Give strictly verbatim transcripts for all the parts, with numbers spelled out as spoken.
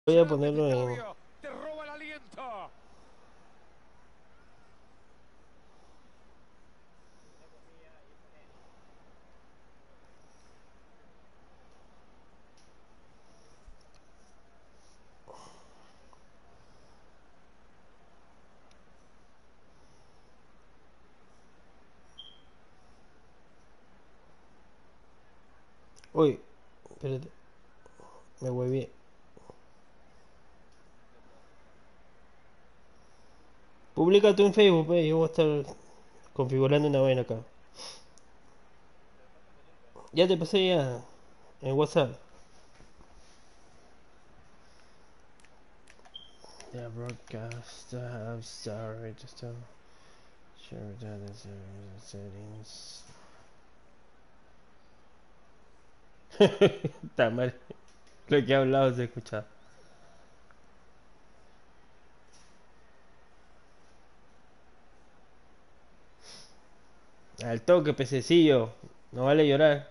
Voy a ponerlo en... Te roba el aliento. Uy, espérate, me hueví. Publica tú en Facebook, pues, yo voy a estar configurando una vaina acá. Ya te pasé ya en WhatsApp. The broadcast, uh, I'm sorry, just uh, share that as a settings. Está mal. Lo que he hablado se escucha. Al toque, pececillo. No vale llorar.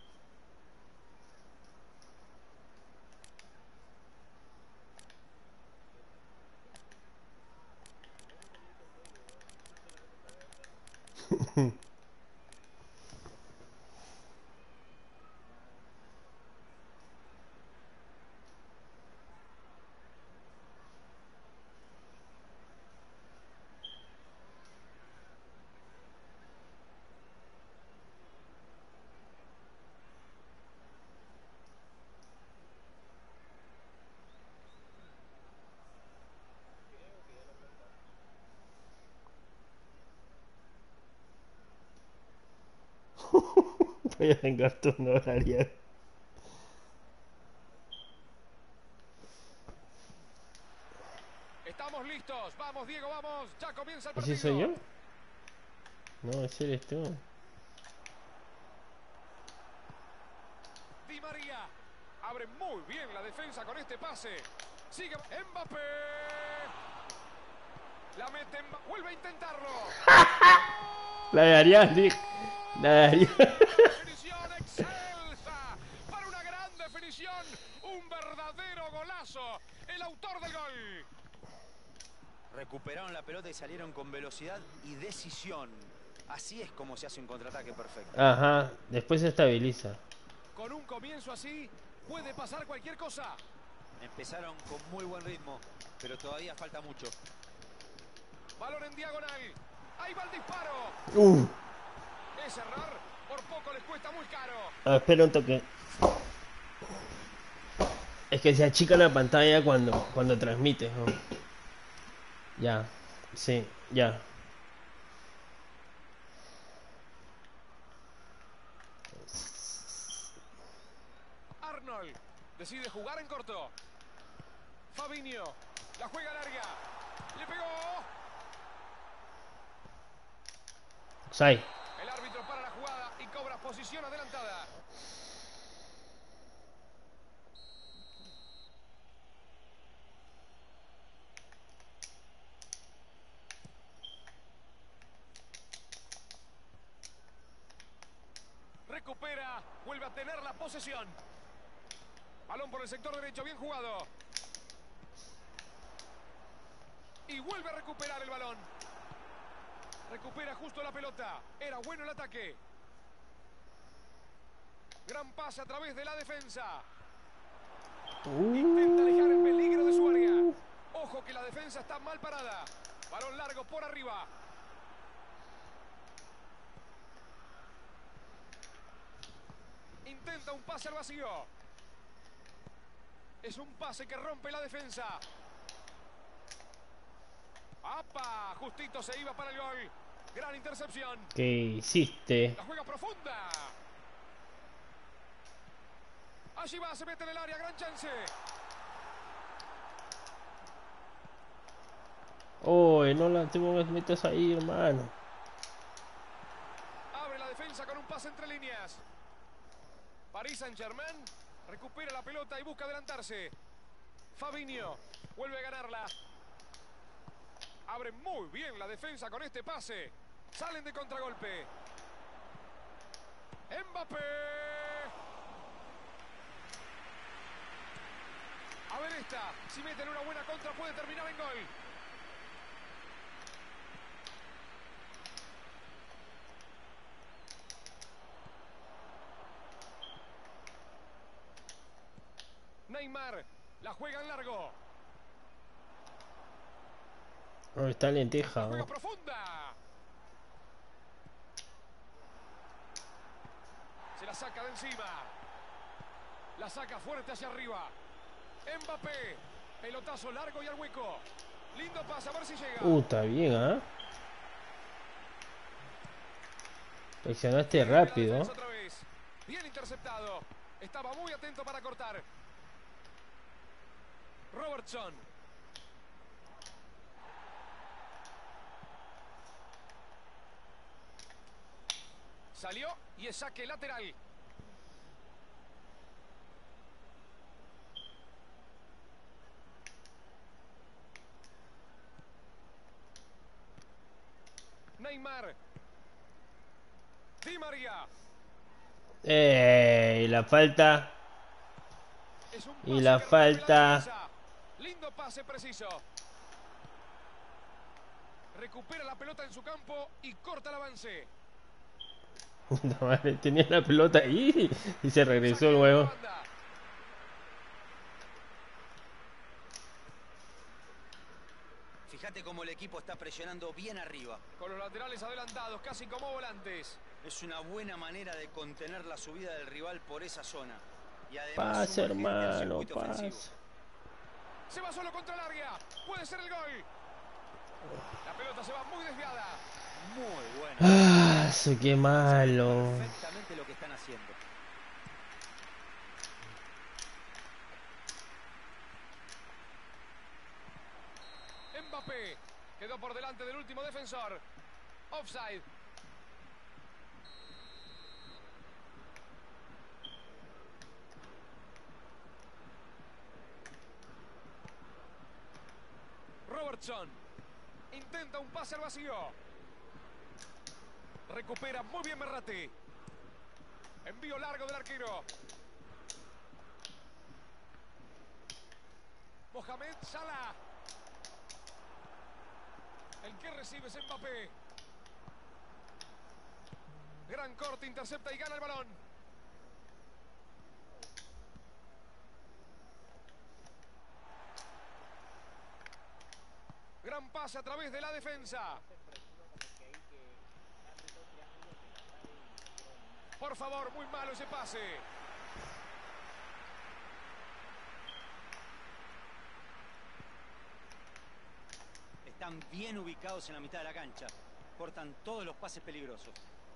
Voy a vengar tu horaria. Estamos listos. Vamos, Diego, vamos. Ya comienza el ¿Ese soy yo? partido. No, ese eres tú. Di María. Abre muy bien la defensa con este pase. Sigue Mbappé. La mete. Mba- Vuelve a intentarlo. La de Arias, dije. La de Arias. Definición excelsa. Para una gran definición. Un verdadero golazo. El autor del gol. Recuperaron la pelota y salieron con velocidad y decisión. Así es como se hace un contraataque perfecto. Ajá, después se estabiliza. Con un comienzo así, puede pasar cualquier cosa. Empezaron con muy buen ritmo, pero todavía falta mucho. Balón en diagonal. Ahí va el disparo. Uh. Es errar. Por poco les cuesta muy caro. Ah, espera un toque. Es que se achica la pantalla cuando, cuando transmites, ¿no? Ya, sí, ya. Arnold decide jugar en corto. Fabinho. La juega larga. Le pegó. Sai. El árbitro para la jugada y cobra posición adelantada. Recupera. Vuelve a tener la posesión. Balón por el sector derecho. Bien jugado. Y vuelve a recuperar el balón. Recupera justo la pelota. Era bueno el ataque. Gran pase a través de la defensa. Intenta alejar el peligro de su área. Ojo que la defensa está mal parada. Balón largo por arriba. Intenta un pase al vacío. Es un pase que rompe la defensa. ¡Apa! Justito se iba para el gol. Gran intercepción. ¿Qué hiciste? La juega profunda. Allí va, se mete en el área. Gran chance. Uy, no la tengo que metes ahí, hermano. Abre la defensa con un pase entre líneas. Paris Saint-Germain recupera la pelota y busca adelantarse. Fabinho vuelve a ganarla. Abre muy bien la defensa con este pase. Salen de contragolpe. Mbappé. A ver ver esta. Si meten una buena contra puede terminar en gol. Neymar la juega en largo. Oh, está lenteja. Juega Oh. profunda. Se la saca de encima. La saca fuerte hacia arriba. Mbappé. Pelotazo largo y al hueco. Lindo pase, a ver si llega. Uh, está bien, ¿ah? ¿eh? Presionaste rápido. Otra vez. Bien interceptado. Estaba muy atento para cortar. Robertson. Salió y es saque lateral. Neymar. Di María. Eh, y la falta. Es un Y la falta. La lindo pase preciso. Recupera la pelota en su campo y corta el avance. Tenía la pelota ahí y se regresó luego. Fíjate cómo el equipo está presionando bien arriba. Con los laterales adelantados, casi como volantes. Es una buena manera de contener la subida del rival por esa zona. Y además Pase, hermano, pase. Se va solo contra el área. Puede ser el gol. La pelota se va muy desviada. Muy bueno. Ah, qué malo. Perfectamente lo que están haciendo. Mbappé quedó por delante del último defensor. Offside. Robertson intenta un pase al vacío. Recupera muy bien Merrati. Envío largo del arquero. Mohamed Salah. El que recibe es Mbappé. Gran corte, intercepta y gana el balón. Gran pase a través de la defensa. Por favor, muy malo ese pase. Están bien ubicados en la mitad de la cancha. Cortan todos los pases peligrosos.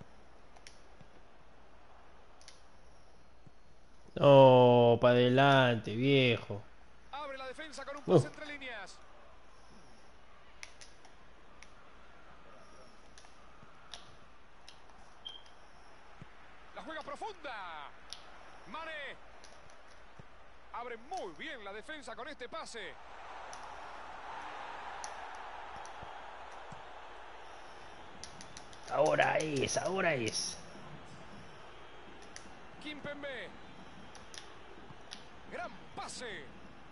No, para adelante, viejo. Abre la defensa con un pase uh. entre líneas. La juega profunda. Mané. Abre muy bien la defensa con este pase. Ahora es, ahora es. Kimpembe. Gran pase.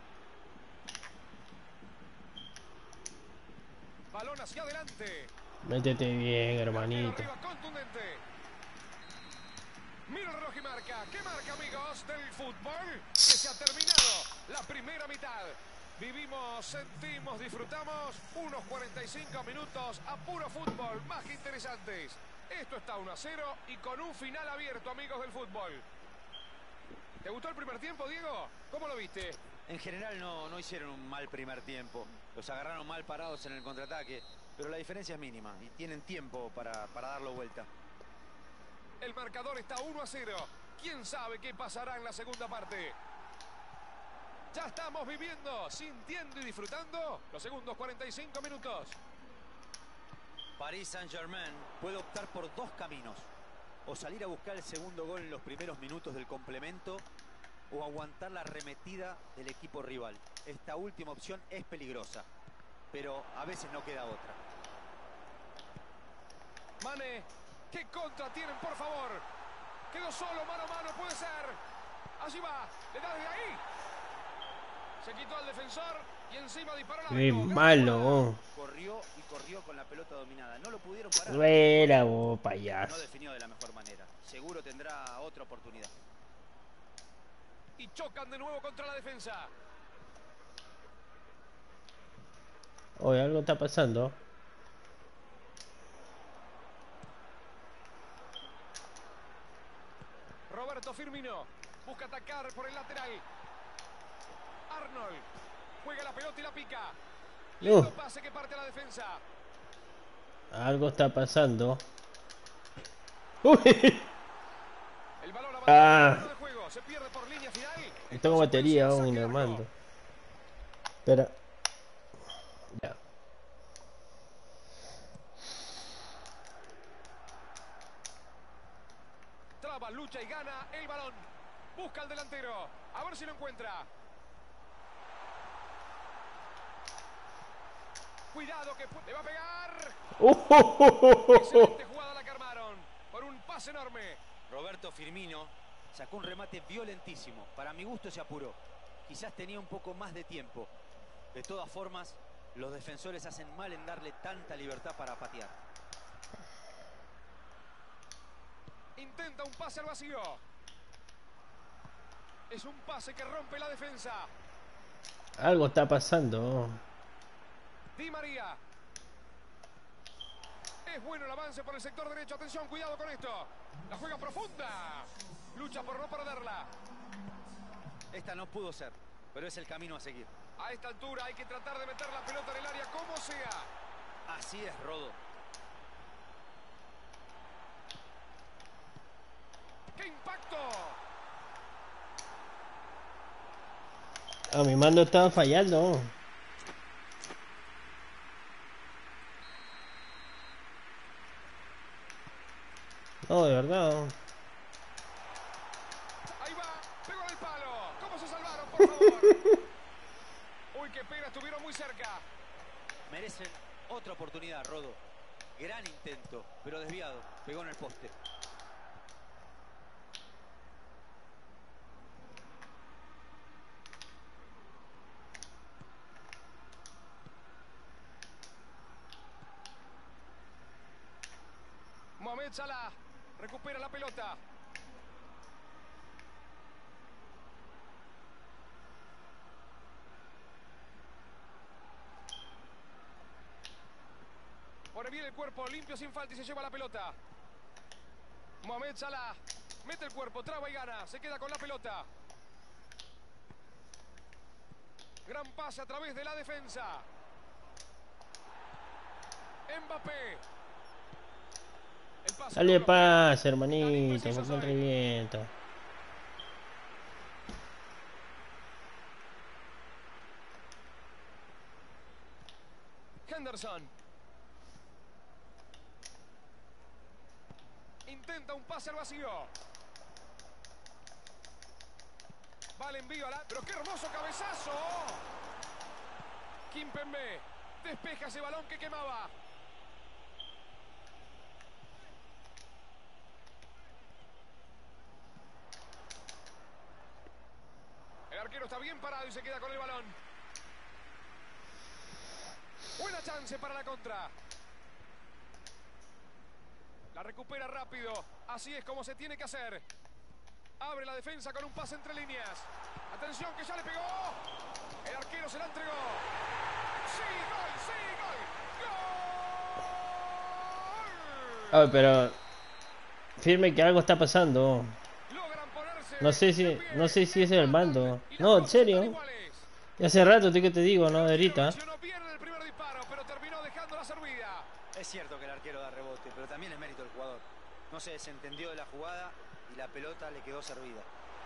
Balón hacia adelante. Métete bien, hermanito. Arriba, contundente. Mira el reloj y marca. ¿Qué marca, amigos del fútbol? Que se ha terminado la primera mitad. Vivimos, sentimos, disfrutamos unos cuarenta y cinco minutos a puro fútbol, más que interesantes. Esto está uno a cero y con un final abierto, amigos del fútbol. ¿Te gustó el primer tiempo, Diego? ¿Cómo lo viste? En general no, no hicieron un mal primer tiempo. Los agarraron mal parados en el contraataque, pero la diferencia es mínima y tienen tiempo para, para darlo vuelta. El marcador está uno a cero. ¿Quién sabe qué pasará en la segunda parte? Ya estamos viviendo, sintiendo y disfrutando los segundos cuarenta y cinco minutos. Paris Saint-Germain puede optar por dos caminos. O salir a buscar el segundo gol en los primeros minutos del complemento o aguantar la arremetida del equipo rival. Esta última opción es peligrosa, pero a veces no queda otra. Mané, ¿qué contra tienen, por favor? Quedó solo, mano a mano, puede ser. Allí va, le da desde ahí. Se quitó al defensor y encima disparó la Qué malo. Corrió y corrió con la pelota dominada. No lo pudieron parar. Fuera vos, No payaso. definió de la mejor manera. Seguro tendrá otra oportunidad. Y chocan de nuevo contra la defensa. Oye, algo está pasando. Roberto Firmino busca atacar por el lateral. Arnold juega la pelota y la pica. Lindo Uh, pase que parte a la defensa. algo está pasando. Uy, El balón abandona Ah. el terreno de juego. Se pierde por línea final. no tengo batería aún y Saque no de mando. arco. Espera. Ya. Traba, lucha y gana el balón. Busca al delantero. A ver si lo encuentra. Cuidado que le va a pegar. Uh, uh, uh, uh, uh. Excelente jugada la que armaron. Por un pase enorme. Roberto Firmino sacó un remate violentísimo. Para mi gusto se apuró. Quizás tenía un poco más de tiempo. De todas formas, los defensores hacen mal en darle tanta libertad para patear. Intenta un pase al vacío. Es un pase que rompe la defensa. Algo está pasando. Di María. Es bueno el avance por el sector derecho. Atención, cuidado con esto. La juega profunda. Lucha por no perderla. Esta no pudo ser, pero es el camino a seguir. A esta altura hay que tratar de meter la pelota en el área como sea. Así es, Rodo. ¡Qué impacto! Ah, mi mando estaba fallando. No, de verdad. Ahí va, pegó en el palo. ¿Cómo se salvaron, por favor? Uy, qué pena, estuvieron muy cerca. Merecen otra oportunidad, Rodo. Gran intento, pero desviado. Pegó en el poste. Mohamed Salah recupera la pelota. Pone bien el cuerpo, limpio sin falta y se lleva la pelota. Mohamed Salah mete el cuerpo, traba y gana. Se queda con la pelota. Gran pase a través de la defensa. Mbappé. El pase Dale duro. paz, Tan hermanito. impreciso ¿Por qué soy. revienta? Henderson. Intenta un pase al vacío. Va el envío a la... ¡Pero qué hermoso cabezazo! Kimpembe despeja ese balón que quemaba. El arquero está bien parado y se queda con el balón. Buena chance para la contra. La recupera rápido. Así es como se tiene que hacer. Abre la defensa con un pase entre líneas. Atención que ya le pegó. El arquero se la entregó. ¡Sí, gol! ¡Sí, gol! ¡Gol! Ah, pero firme que algo está pasando. Logran ponerse No sé si, de pie. no sé si es el mando. Y las No, en cosas están serio. iguales. Y hace rato, ¿tú qué te digo? No, de El arquero ahorita. reaccionó bien en el primer disparo, pero terminó dejando la servida. Es cierto que el arquero da rebote, pero también es mérito del jugador. No se desentendió de la jugada y la pelota le quedó servida.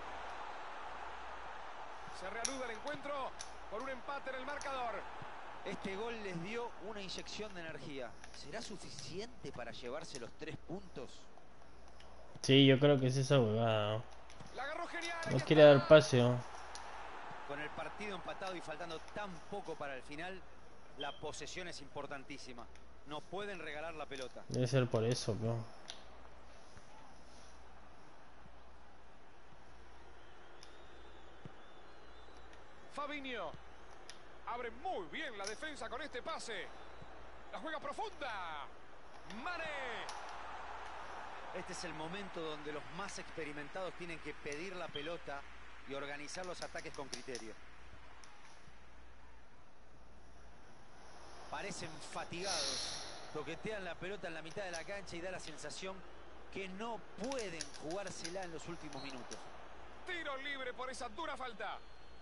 Se reanuda el encuentro por un empate en el marcador. Este gol les dio una inyección de energía. ¿Será suficiente para llevarse los tres puntos? Sí, yo creo que es esa huevada. La agarró genial. No acá quiere está. dar paseo. Con el partido empatado y faltando tan poco para el final, la posesión es importantísima. No pueden regalar la pelota. Debe ser por eso, bro. Fabinho. Fabinho. Abre muy bien la defensa con este pase. La juega profunda. Mané. Este es el momento donde los más experimentados tienen que pedir la pelota y organizar los ataques con criterio. Parecen fatigados. Toquetean la pelota en la mitad de la cancha y da la sensación que no pueden jugársela en los últimos minutos. Tiro libre por esa dura falta.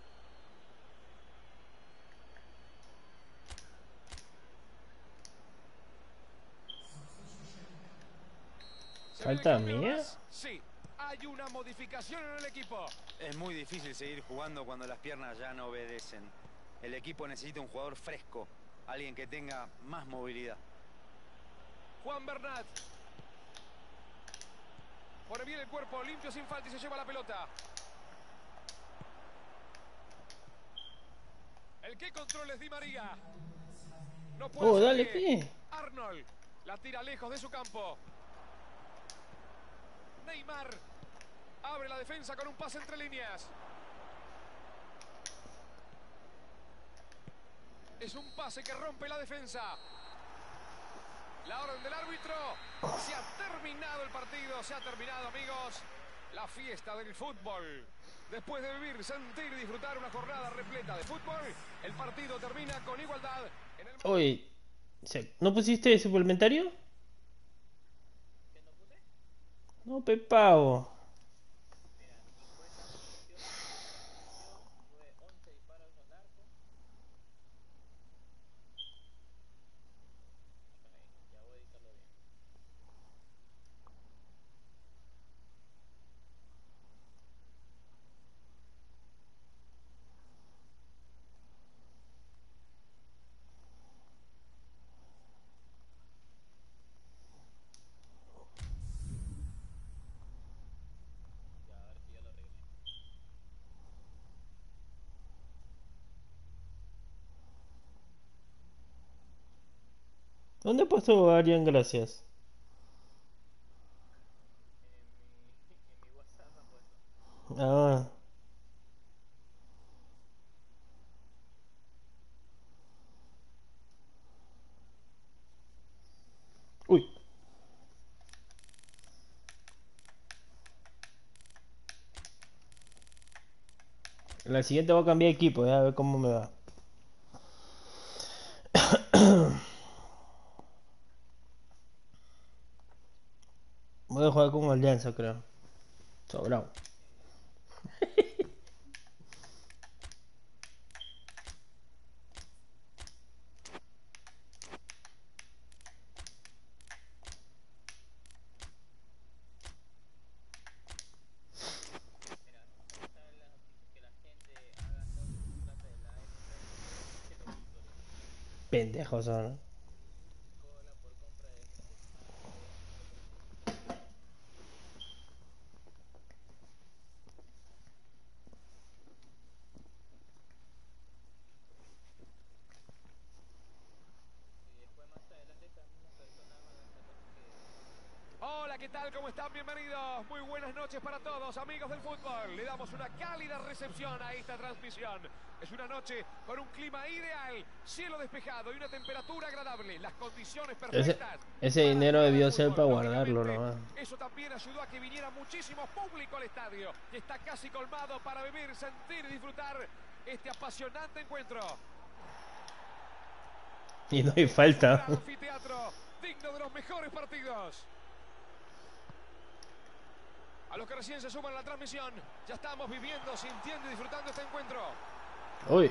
¿Falta mía? Sí, hay una modificación en el equipo. Es muy difícil seguir jugando cuando las piernas ya no obedecen. El equipo necesita un jugador fresco, alguien que tenga más movilidad. Juan Bernat. Pone bien el cuerpo, limpio sin falta y se lleva la pelota. El que controla es Di María. No puede Oh, hacer dale, pie. ¿qué? Arnold la tira lejos de su campo. Neymar abre la defensa con un pase entre líneas. Es un pase que rompe la defensa. La orden del árbitro. Se ha terminado el partido. Se ha terminado, amigos. La fiesta del fútbol. Después de vivir, sentir y disfrutar una jornada repleta de fútbol, el partido termina con igualdad. En el... Oye, ¿no pusiste suplementario? No, Pepao. ¿Dónde he puesto Arián? Gracias. Ah. Uy. La siguiente voy a cambiar de equipo, ya a ver cómo me va. Voy a jugar con Alianza, creo. Sobrado. Pendejos son. Hola, ¿qué tal? ¿Cómo están? Bienvenidos. Muy buenas noches para todos, amigos del fútbol. Le damos una cálida recepción a esta transmisión. Es una noche con un clima ideal, cielo despejado y una temperatura agradable. Las condiciones perfectas. Ese, ese dinero debió ser para guardarlo, ¿no? Eso también ayudó a que viniera muchísimo público al estadio. Y está casi colmado para vivir, sentir y disfrutar este apasionante encuentro. Y no hay falta. Un anfiteatro digno de los mejores partidos. A los que recién se suman a la transmisión, ya estamos viviendo, sintiendo y disfrutando este encuentro. Uy.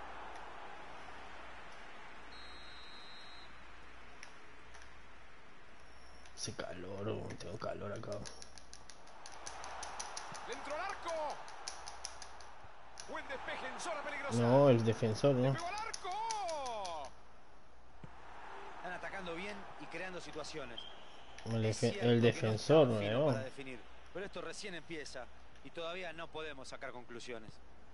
Hace calor, oh, tengo calor acá. Dentro al arco. Buen despeje en zona peligrosa. No, el defensor, ¿no? ¡Pegó al arco! Están atacando bien y creando situaciones. El, Es defe cierto el que no defensor, están finos ¿no? para definir, pero esto recién empieza y todavía no podemos sacar conclusiones.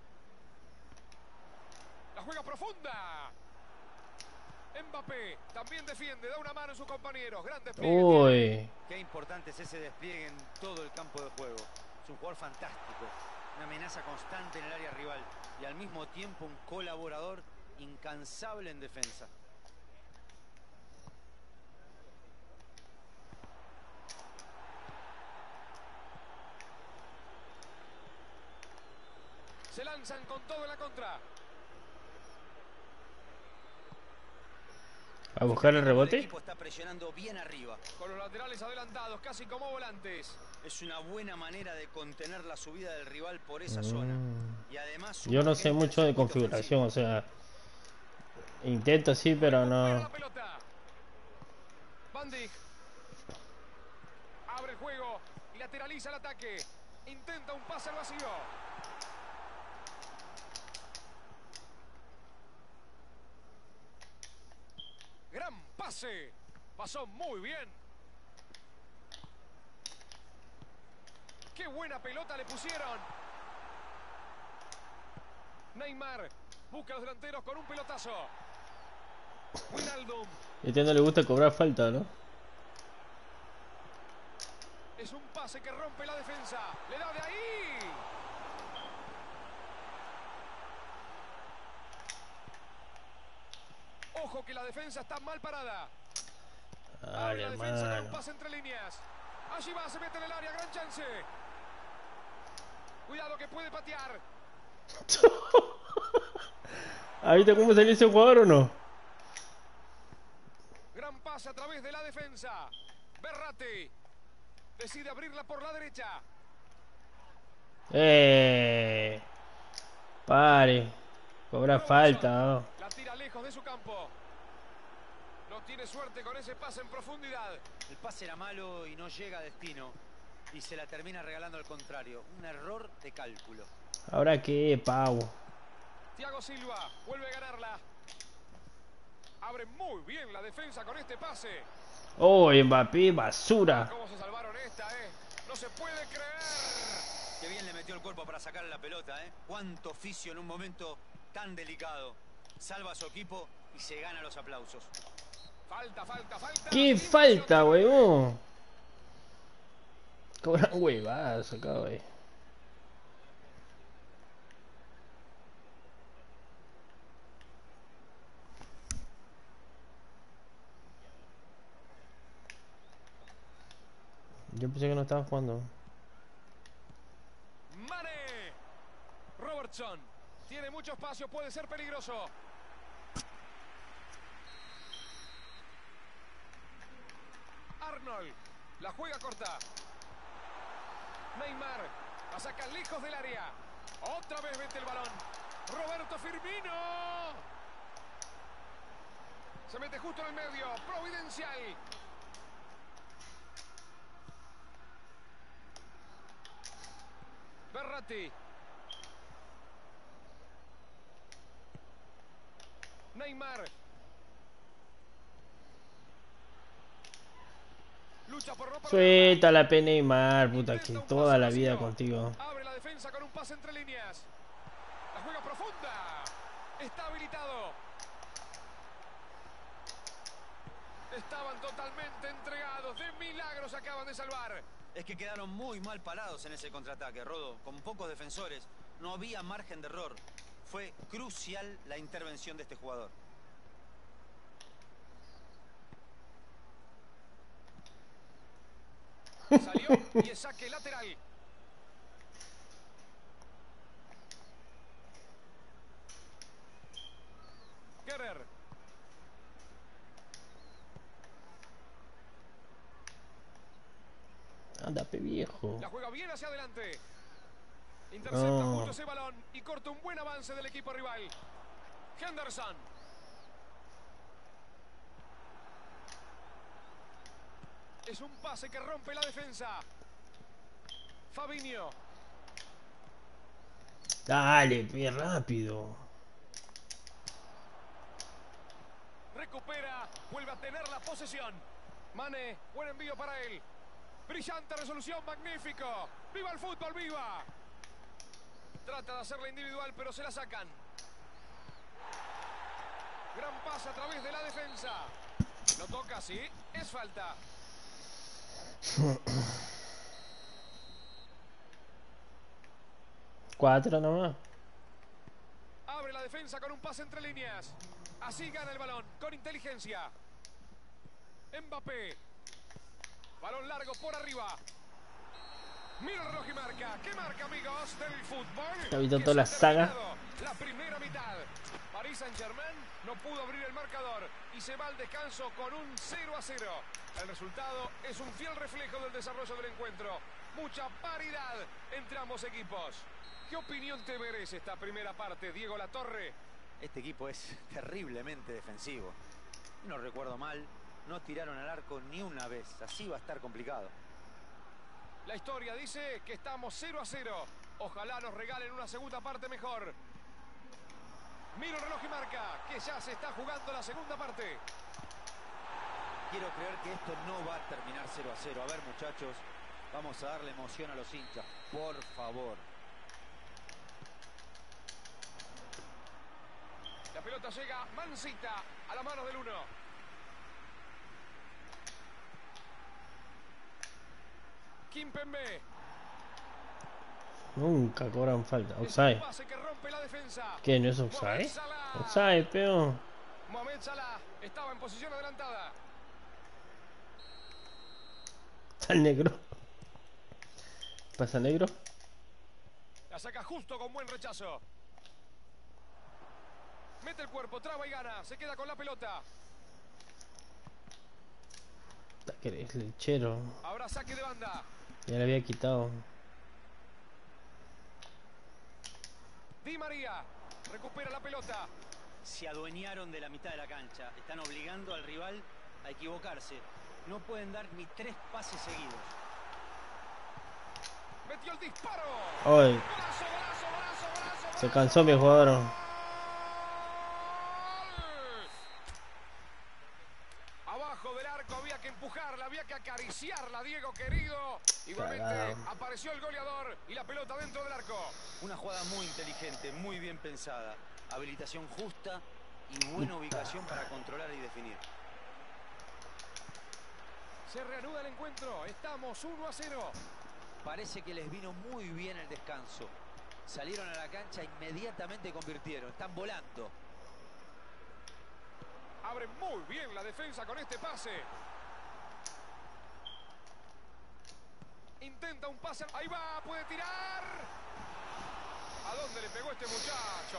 La juega profunda. Mbappé también defiende, da una mano a sus compañeros. Gran despliegue. Uy. Qué importante es ese despliegue en todo el campo de juego. Es un jugador fantástico. Una amenaza constante en el área rival y al mismo tiempo un colaborador incansable en defensa. Se lanzan con todo en la contra. A buscar el rebote. El equipo está presionando bien arriba. Con los laterales adelantados, casi como volantes. Es una buena manera de contener la subida del rival por esa Mm. zona. Y además Yo no sé mucho de configuración, o sea, intento sí, pero Recupera no. la pelota. Van Dijk. Abre el juego y lateraliza el ataque. Intenta un pase al vacío. Gran pase. Pasó muy bien. Qué buena pelota le pusieron. Neymar busca a los delanteros con un pelotazo. Wijnaldum. A este no le gusta cobrar falta, ¿no? Es un pase que rompe la defensa. Le da de ahí. Ojo que la defensa está mal parada. Abre Ay, la defensa con un hermano. pase entre líneas. Allí va, se mete en el área, gran chance. Cuidado que puede patear. ¿Ahorita cómo salió ese jugador o no? Gran pase a través de la defensa. Berratti decide abrirla por la derecha. Eh. Pare. Cobra falta, ¿no? La tira lejos de su campo. No tiene suerte con ese pase en profundidad. El pase era malo y no llega a destino. Y se la termina regalando al contrario. Un error de cálculo. Ahora qué, pavo. Thiago Silva vuelve a ganarla. Abre muy bien la defensa con este pase. Oh, Mbappé, basura. ¿Cómo se salvaron esta, eh? No se puede creer. Qué bien le metió el cuerpo para sacarle la pelota, ¿eh? Cuánto oficio en un momento tan delicado. Salva a su equipo y se gana los aplausos. Falta, falta, falta. ¿Qué falta, weón? Cobran huevadas acá, wey. Yo pensé que no estaba jugando. Mane. Robertson. Tiene mucho espacio, puede ser peligroso. Arnold. La juega corta. Neymar. La saca lejos del área. Otra vez mete el balón. Roberto Firmino. Se mete justo en el medio. Providencial. Berratti. Neymar. Lucha por no perderla. Suelta la pena Neymar, puta, que Intenta un toda pase la vida vacío. contigo. Abre la defensa con un pase entre líneas. La juega profunda. Está habilitado. Estaban totalmente entregados. De milagros acaban de salvar. Es que quedaron muy mal parados en ese contraataque, Rodo. Con pocos defensores, no había margen de error. Fue crucial la intervención de este jugador. Salió y es saque lateral. Guerrer. Anda, pe viejo. La juega bien hacia adelante. Intercepta No. justo ese balón y corta un buen avance del equipo rival. Henderson. Es un pase que rompe la defensa. Fabinho. Dale, pe, rápido. Recupera. Vuelve a tener la posesión. Mane. Buen envío para él. Brillante resolución. Magnífico. ¡Viva el fútbol! ¡Viva! Trata de hacerla individual, pero se la sacan. Gran pase a través de la defensa. Lo toca, sí. Es falta. Cuatro nomás. Abre la defensa con un pase entre líneas. Así gana el balón, con inteligencia. Mbappé. Balón largo por arriba. Mira el reloj y marca. ¿Qué marca, amigos del fútbol? Ha visto Que toda se ha la saga. terminado la primera mitad. Paris Saint-Germain no pudo abrir el marcador y se va al descanso con un cero a cero. El resultado es un fiel reflejo del desarrollo del encuentro. Mucha paridad entre ambos equipos. ¿Qué opinión te merece esta primera parte, Diego Latorre? Este equipo es terriblemente defensivo. No recuerdo mal, no tiraron al arco ni una vez. Así va a estar complicado. La historia dice que estamos cero a cero. Ojalá nos regalen una segunda parte mejor. Mira el reloj y marca que ya se está jugando la segunda parte. Quiero creer que esto no va a terminar cero a cero. A ver, muchachos, vamos a darle emoción a los hinchas, por favor. La pelota llega mansita a la mano del uno. Kimpembe. Nunca cobran falta. Offside. Pase que rompe la defensa. ¿Qué? ¿No es offside? Offside, pero... Mohamed Salah estaba en posición adelantada. Está el negro. ¿Pasa negro? La saca justo con buen rechazo. Mete el cuerpo, traba y gana. Se queda con la pelota. Que es lechero. Ahora saque de banda. Ya le había quitado. Di María recupera la pelota. Se adueñaron de la mitad de la cancha. Están obligando al rival a equivocarse. No pueden dar ni tres pases seguidos. Metió el disparo. Hoy Golazo, golazo, golazo, golazo, se cansó mi jugador. Abajo del arco había que empujarla, había que acariciarla, Diego querido. Igualmente Cagado. apareció el goleador y la pelota dentro del arco. Una jugada muy inteligente, muy bien pensada. Habilitación justa y buena ubicación para controlar y definir. Se reanuda el encuentro. Estamos uno a cero. Parece que les vino muy bien el descanso. Salieron a la cancha e inmediatamente convirtieron. Están volando. Abre muy bien la defensa con este pase. Intenta un pase. Ahí va, puede tirar. ¿A dónde le pegó este muchacho?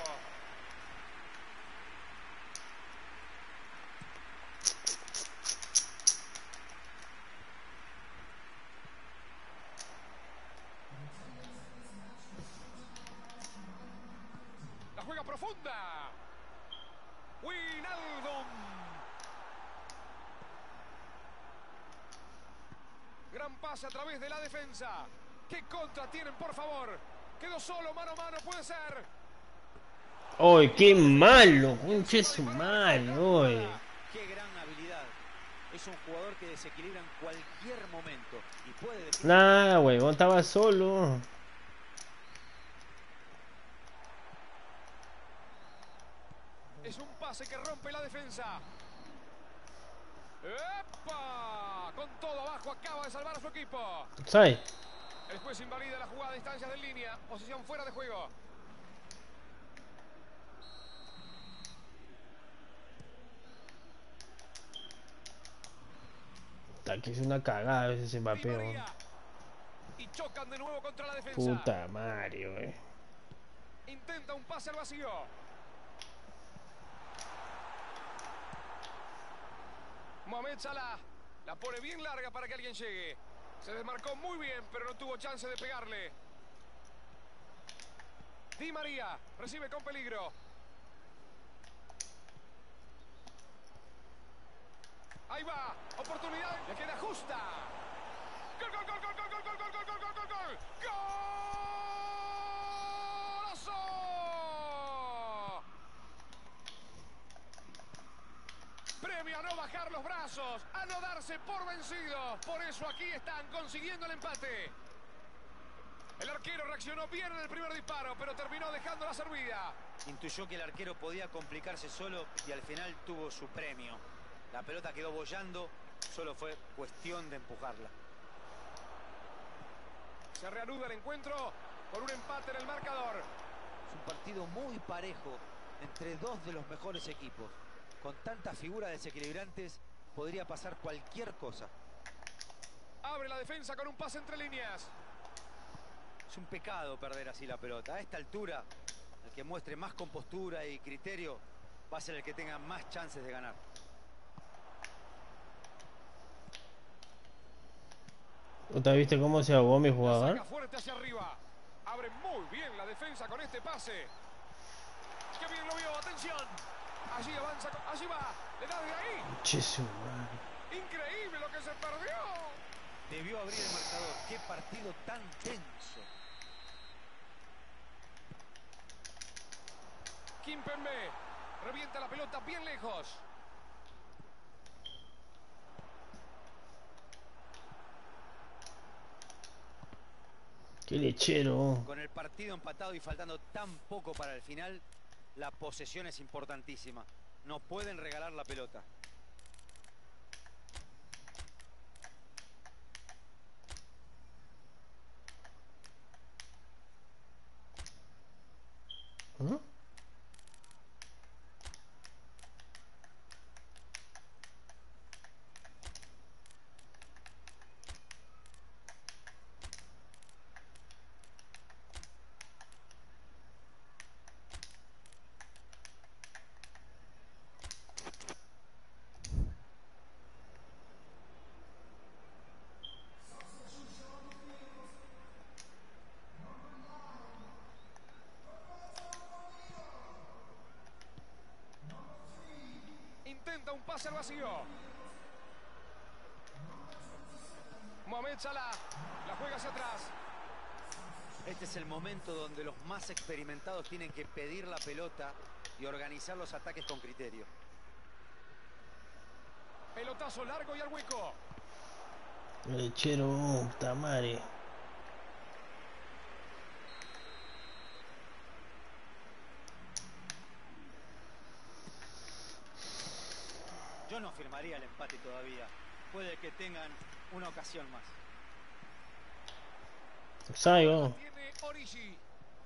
La juega profunda. Wijnaldum. Gran pase a través de la defensa. ¿Qué contra tienen, por favor? Quedó solo, mano a mano, puede ser. ¡Uy, qué malo! ¡Conche su madre! ¡Uy! Qué gran habilidad. Es un jugador que desequilibra en cualquier momento y puede definir. Nah, huevón, estaba solo. Es un pase que rompe la defensa. ¡Epa! Con todo abajo acaba de salvar a su equipo. ¿Sabes? El juez invalida la jugada a distancias de línea. Posición fuera de juego. Que es una cagada a veces ese Di Mbappé. María. Y chocan de nuevo contra la defensa. Puta Mario, eh. Intenta un pase al vacío. Mohamed Salah la pone bien larga para que alguien llegue. Se desmarcó muy bien, pero no tuvo chance de pegarle. Di María recibe con peligro. Ahí va, oportunidad, le queda justa. Gol, gol, gol, gol, gol, gol, gol, gol, gol, gol, gol, gol, ¡golazo! Premio a no bajar los brazos, a no darse por vencidos. Por eso aquí están consiguiendo el empate. El arquero reaccionó bien en el primer disparo, pero terminó dejando la servida. Intuyó que el arquero podía complicarse solo y al final tuvo su premio. La pelota quedó boyando, solo fue cuestión de empujarla. Se reanuda el encuentro por un empate en el marcador. Es un partido muy parejo entre dos de los mejores equipos. Con tantas figuras desequilibrantes podría pasar cualquier cosa. Abre la defensa con un pase entre líneas. Es un pecado perder así la pelota. A esta altura, el que muestre más compostura y criterio va a ser el que tenga más chances de ganar. ¿Otra viste cómo se ahogó mi La jugador? saca fuerte hacia arriba. Abre muy bien la defensa con este pase. ¡Qué bien lo vio! ¡Atención! Allí avanza, con... allí va. Le da de ahí. Che, madre. Increíble lo que se perdió. Debió abrir el marcador. ¡Qué partido tan tenso! Kimpembe revienta la pelota bien lejos. Qué lechero. Con el partido empatado y faltando tan poco para el final, la posesión es importantísima. No pueden regalar la pelota. ¿Ah? Intenta un pase al vacío. Mohamed Salah la juega hacia atrás. Este es el momento donde los más experimentados tienen que pedir la pelota y organizar los ataques con criterio. Pelotazo largo y al hueco. Qué lechero, puta madre. Yo no firmaría el empate todavía. Puede que tengan una ocasión más. Saigo. Tiene Origi.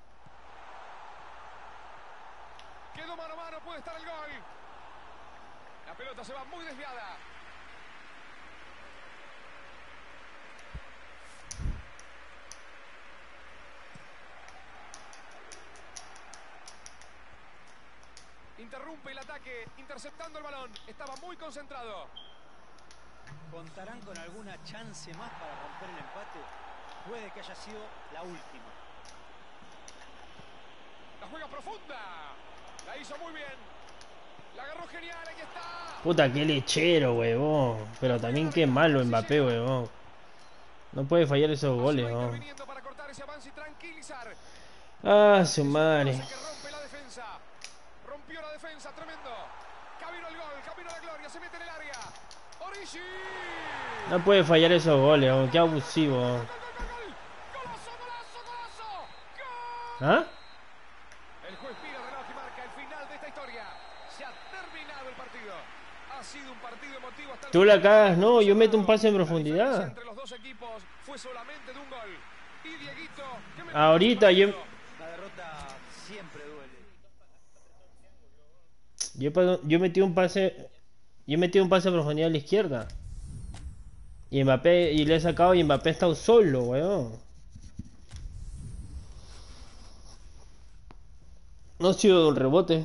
Quedó mano a mano, puede estar el gol. La pelota se va muy desviada. Interrumpe el ataque, interceptando el balón. Estaba muy concentrado. ¿Contarán con alguna chance más para romper el empate? Puede que haya sido la última. La juega profunda. La hizo muy bien. La agarró genial, aquí está. Puta, qué lechero, huevón. Pero también qué malo Mbappé, huevón. No puede fallar esos goles, huevón. Interviniendo para cortar ese avance y tranquilizar. Ah, su madre. Que rompe la defensa. Rompió la defensa, tremendo. Camino al gol, camino a la gloria, se mete en el área. Origi. No puede fallar esos goles, huevón. Qué abusivo. Gol, gol, gol, gol. Golazo, golazo, golazo. Gol. ¿Ah? El juez pide reloj y marca el final de esta historia. Se ha terminado el partido. Ha sido un partido emotivo hasta el Tú la final. cagas, no, yo meto un pase en La diferencia profundidad. entre los dos equipos fue solamente de un gol. Y Dieguito, ¿qué me Ahorita parece el yo- partido? La derrota siempre duele. Yo, pa- yo metí un pase. Yo metí un pase a profundidad a la izquierda. Y Mbappé, y le he sacado y Mbappé ha estado solo, weón. No ha sido un rebote.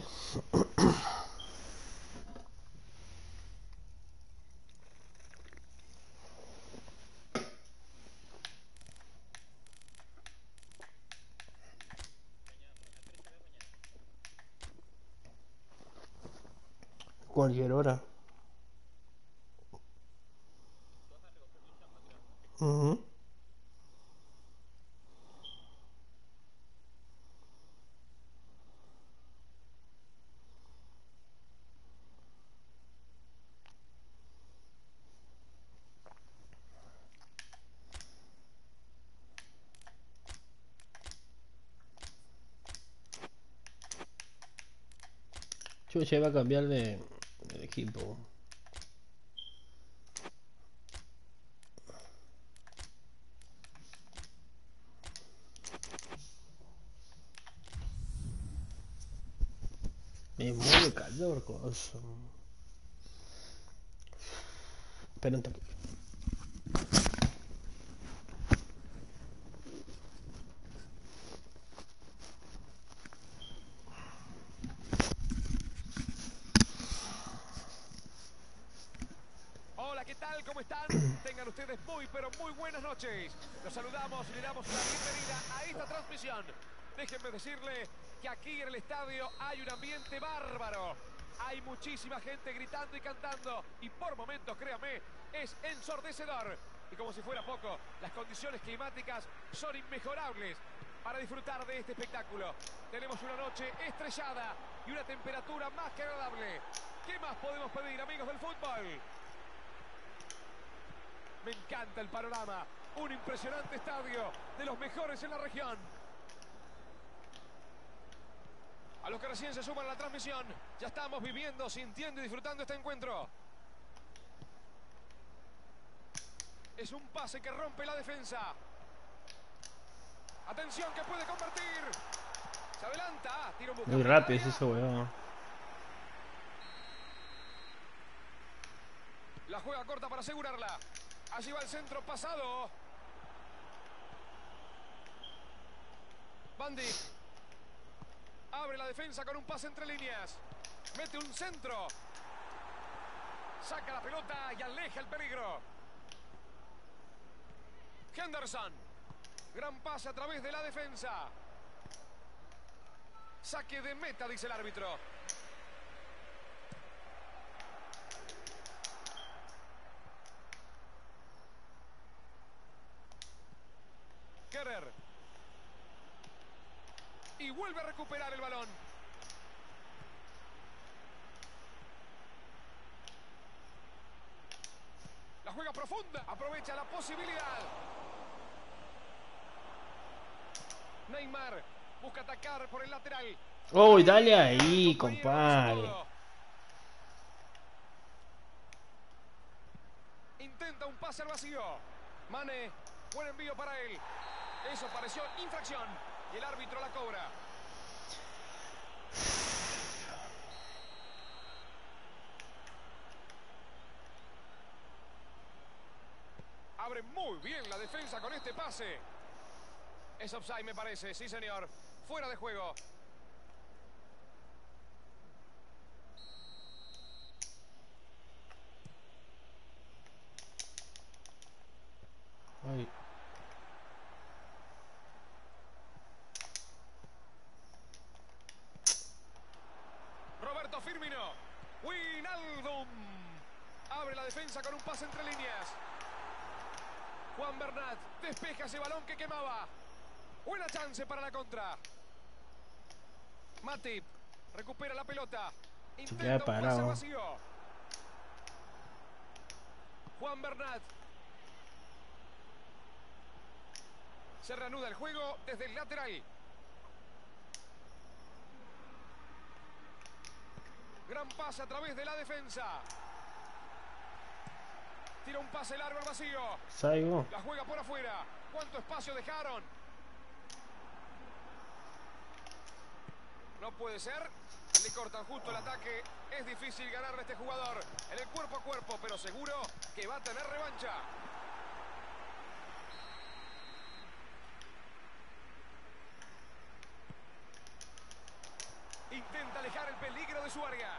Cualquier hora. Ujú. Chucha, iba a cambiar de, de equipo. Me mueve calor, coso. Espera un toque. Hola, ¿qué tal? ¿Cómo están? Tengan ustedes muy, pero muy buenas noches. Los saludamos y le damos la bienvenida a esta transmisión. Déjenme decirle que aquí en el estadio hay un ambiente bárbaro. Hay muchísima gente gritando y cantando. Y por momentos, créame, es ensordecedor. Y como si fuera poco, las condiciones climáticas son inmejorables para disfrutar de este espectáculo. Tenemos una noche estrellada y una temperatura más que agradable. ¿Qué más podemos pedir, amigos del fútbol? Me encanta el panorama. Un impresionante estadio, de los mejores en la región. A los que recién se suman a la transmisión, ya estamos viviendo, sintiendo y disfrutando este encuentro. Es un pase que rompe la defensa. Atención, que puede convertir. Se adelanta. Tiro en busca. Muy rápido es eso, weón. La juega corta para asegurarla. Allí va el centro pasado. Bandi. Abre la defensa con un pase entre líneas. Mete un centro. Saca la pelota y aleja el peligro. Henderson. Gran pase a través de la defensa. Saque de meta, dice el árbitro. Kerrer. Y vuelve a recuperar el balón. La juega profunda. Aprovecha la posibilidad. Neymar busca atacar por el lateral. Uy, dale ahí, compadre. Intenta un pase al vacío. Mane, buen envío para él. Eso pareció infracción y el árbitro la cobra. Abre muy bien la defensa con este pase. Es offside, me parece. Sí, señor. Fuera de juego. Ay. Roberto Firmino. Wijnaldum. Abre la defensa con un pase entre líneas. Juan Bernat despeja ese balón que quemaba. Buena chance para la contra. Matip recupera la pelota. Intenta un pase al vacío. Juan Bernat. Se reanuda el juego desde el lateral. Gran pase a través de la defensa. Tira un pase largo al vacío. Saigo. La juega por afuera. ¿Cuánto espacio dejaron? No puede ser. Le cortan justo el ataque. Es difícil ganarle a este jugador en el cuerpo a cuerpo, pero seguro que va a tener revancha. Intenta alejar el peligro de su área.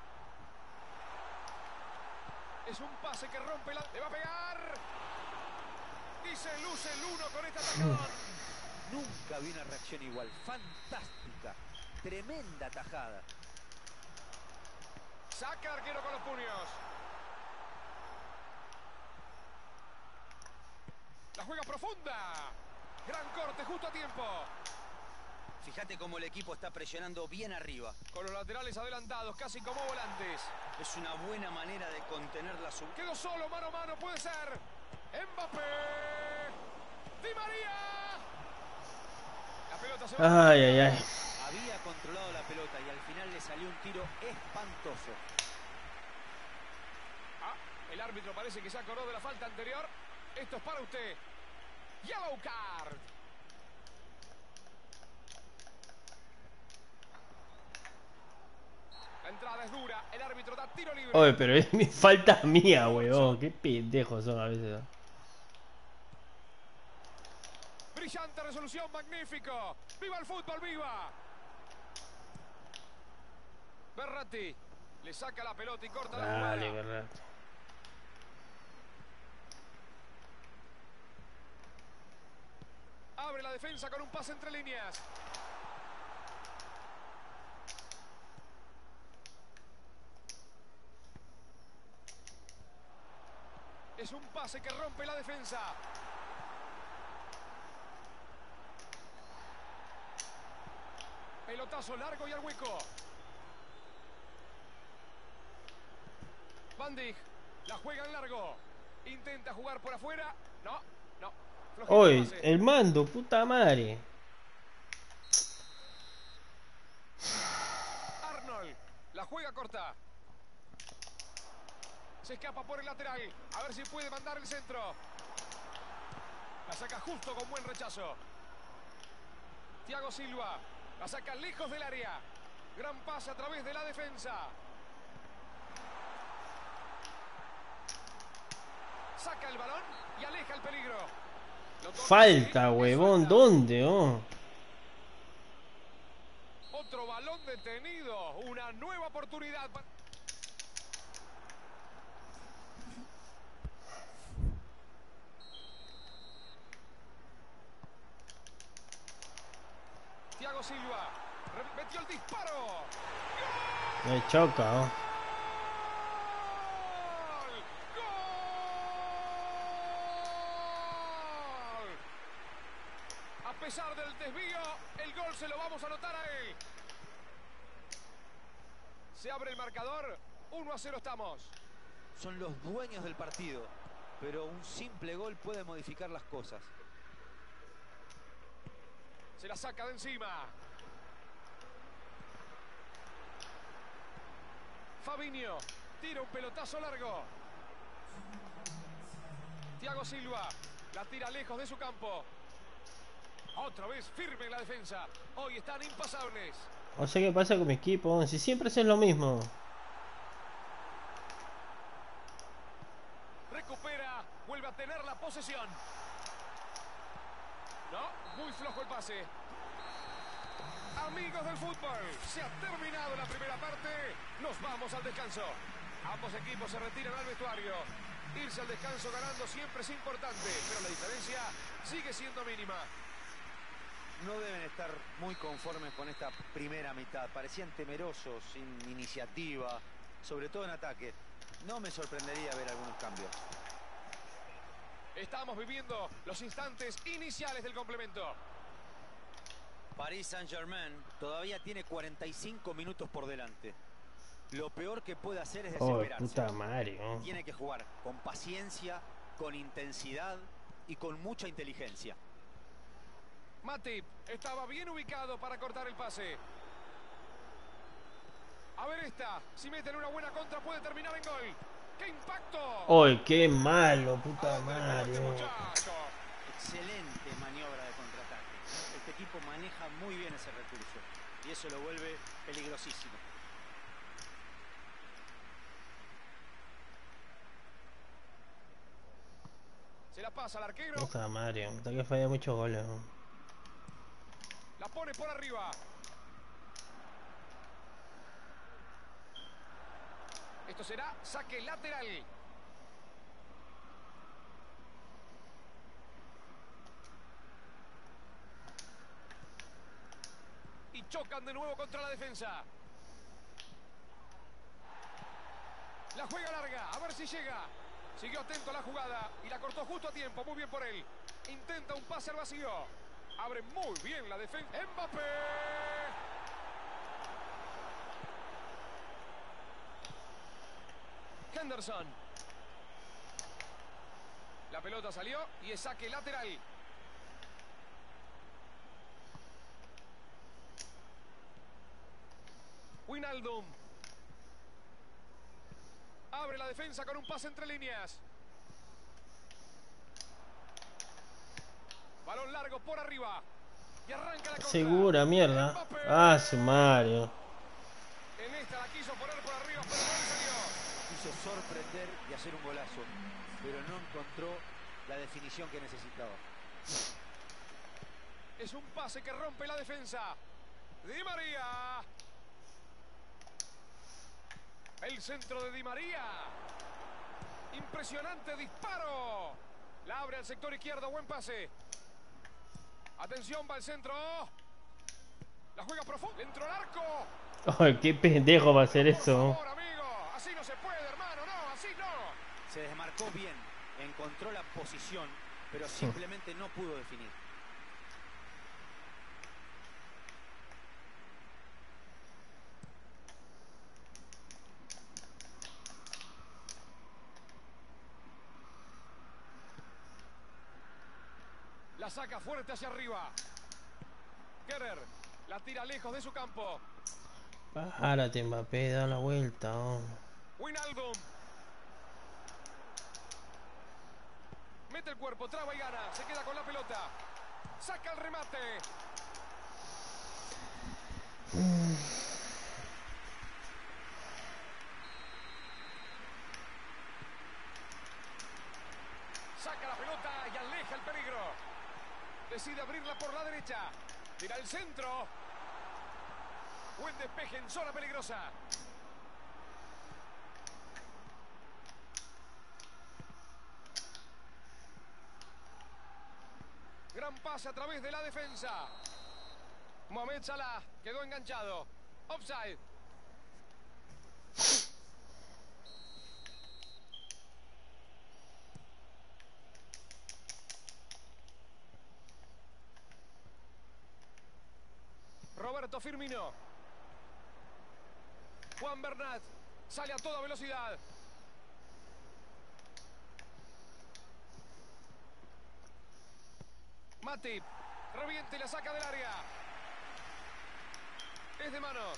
Es un pase que rompe la... ¡Le va a pegar! Y se luce el uno con este atacador. Nunca vi una reacción igual. Fantástica. Tremenda tajada. Saca el arquero con los puños. La juega profunda. Gran corte justo a tiempo. Fíjate cómo el equipo está presionando bien arriba. Con los laterales adelantados, casi como volantes. Es una buena manera de contener la sub. Quedó solo, mano a mano, puede ser. Mbappé. Di María. La pelota se va. Ay, ay, ay. Había controlado la pelota y al final le salió un tiro espantoso. Ah, el árbitro parece que se acordó de la falta anterior. Esto es para usted. Yellow card. entrada es dura. El árbitro da tiro libre. Oye, pero es mi falta mía, weón. Qué pendejos son a veces. Brillante resolución, magnífico. ¡Viva el fútbol, viva! Berratti le saca la pelota y corta la jugada. Dale, verdad. Abre la defensa con un pase entre líneas. Es un pase que rompe la defensa. Pelotazo largo y al hueco. Van Dijk la juega en largo. Intenta jugar por afuera. No, no. Flojito Oye, pase. el mando, puta madre. Arnold la juega corta. Se escapa por el lateral. A ver si puede mandar el centro. La saca justo con buen rechazo. Thiago Silva la saca lejos del área. Gran pase a través de la defensa. Saca el balón y aleja el peligro. Lo toca Falta, así, huevón. falta. ¿Dónde, oh? Otro balón detenido. Una nueva oportunidad. pa- Thiago Silva re- metió el disparo. Me choca, oh. ¡Gol! ¡Gol! A pesar del desvío, el gol se lo vamos a anotar a él. Se abre el marcador. uno a cero estamos. Son los dueños del partido, pero un simple gol puede modificar las cosas. Se la saca de encima. Fabinho tira un pelotazo largo. Thiago Silva la tira lejos de su campo. Otra vez firme en la defensa. Hoy están impasables. No sé qué pasa con mi equipo. Si siempre hacen lo mismo. Recupera, vuelve a tener la posesión. No, muy flojo el pase. Amigos del fútbol, se ha terminado la primera parte. Nos vamos al descanso. Ambos equipos se retiran al vestuario. Irse al descanso ganando siempre es importante, pero la diferencia sigue siendo mínima. No deben estar muy conformes con esta primera mitad. Parecían temerosos, sin iniciativa, sobre todo en ataque. No me sorprendería ver algunos cambios. Estamos viviendo los instantes iniciales del complemento. Paris Saint-Germain todavía tiene cuarenta y cinco minutos por delante. Lo peor que puede hacer es Oh, desesperarse. puta madre, oh. Tiene que jugar con paciencia, con intensidad y con mucha inteligencia. Matip estaba bien ubicado para cortar el pase. A ver esta, si meten una buena contra puede terminar en gol. ¡Qué impacto! Oye, qué malo, puta ¿A dónde le pegó madre. este oh. muchacho? Excelente maniobra de contraataque. Este equipo maneja muy bien ese recurso y eso lo vuelve peligrosísimo. Se la pasa al arquero. Puta madre, hasta que falla muchos goles. oh. La pone por arriba. Esto será saque lateral. Y chocan de nuevo contra la defensa. La juega larga, a ver si llega. Siguió atento a la jugada y la cortó justo a tiempo. Muy bien por él. Intenta un pase al vacío. Abre muy bien la defensa. ¡Mbappé! Henderson. La pelota salió y es saque lateral. Wijnaldum. Abre la defensa con un pase entre líneas. Balón largo por arriba. Y arranca la contra. Segura, mierda. Mbappé. Ah, su Mario. En esta la quiso quiso poner por arriba, pero no le salió. Quiso sorprender y hacer un golazo, pero no encontró la definición que necesitaba. Es un pase que rompe la defensa. Di María. El centro de Di María. Impresionante disparo. La abre al sector izquierdo. Buen pase. Atención, va el centro. La juega profundo. Dentro del arco. Ay, qué pendejo va a ser eso. Por favor, amigo. Así no se puede, hermano. No, así no. Se desmarcó bien. Encontró la posición, pero simplemente no pudo definir. La saca fuerte hacia arriba. Kerrer la tira lejos de su campo. Párate, Mbappé, da la vuelta. Oh. Wijnaldum. Mete el cuerpo, traba y gana. Se queda con la pelota. Saca el remate. Mm. Saca la pelota y aleja el peligro. Decide abrirla por la derecha. Tira el centro. Buen despeje en zona peligrosa. Gran pase a través de la defensa. Mohamed Salah quedó enganchado. Offside. Roberto Firmino. Juan Bernat sale a toda velocidad. Matip reviente y la saca del área. Es de manos.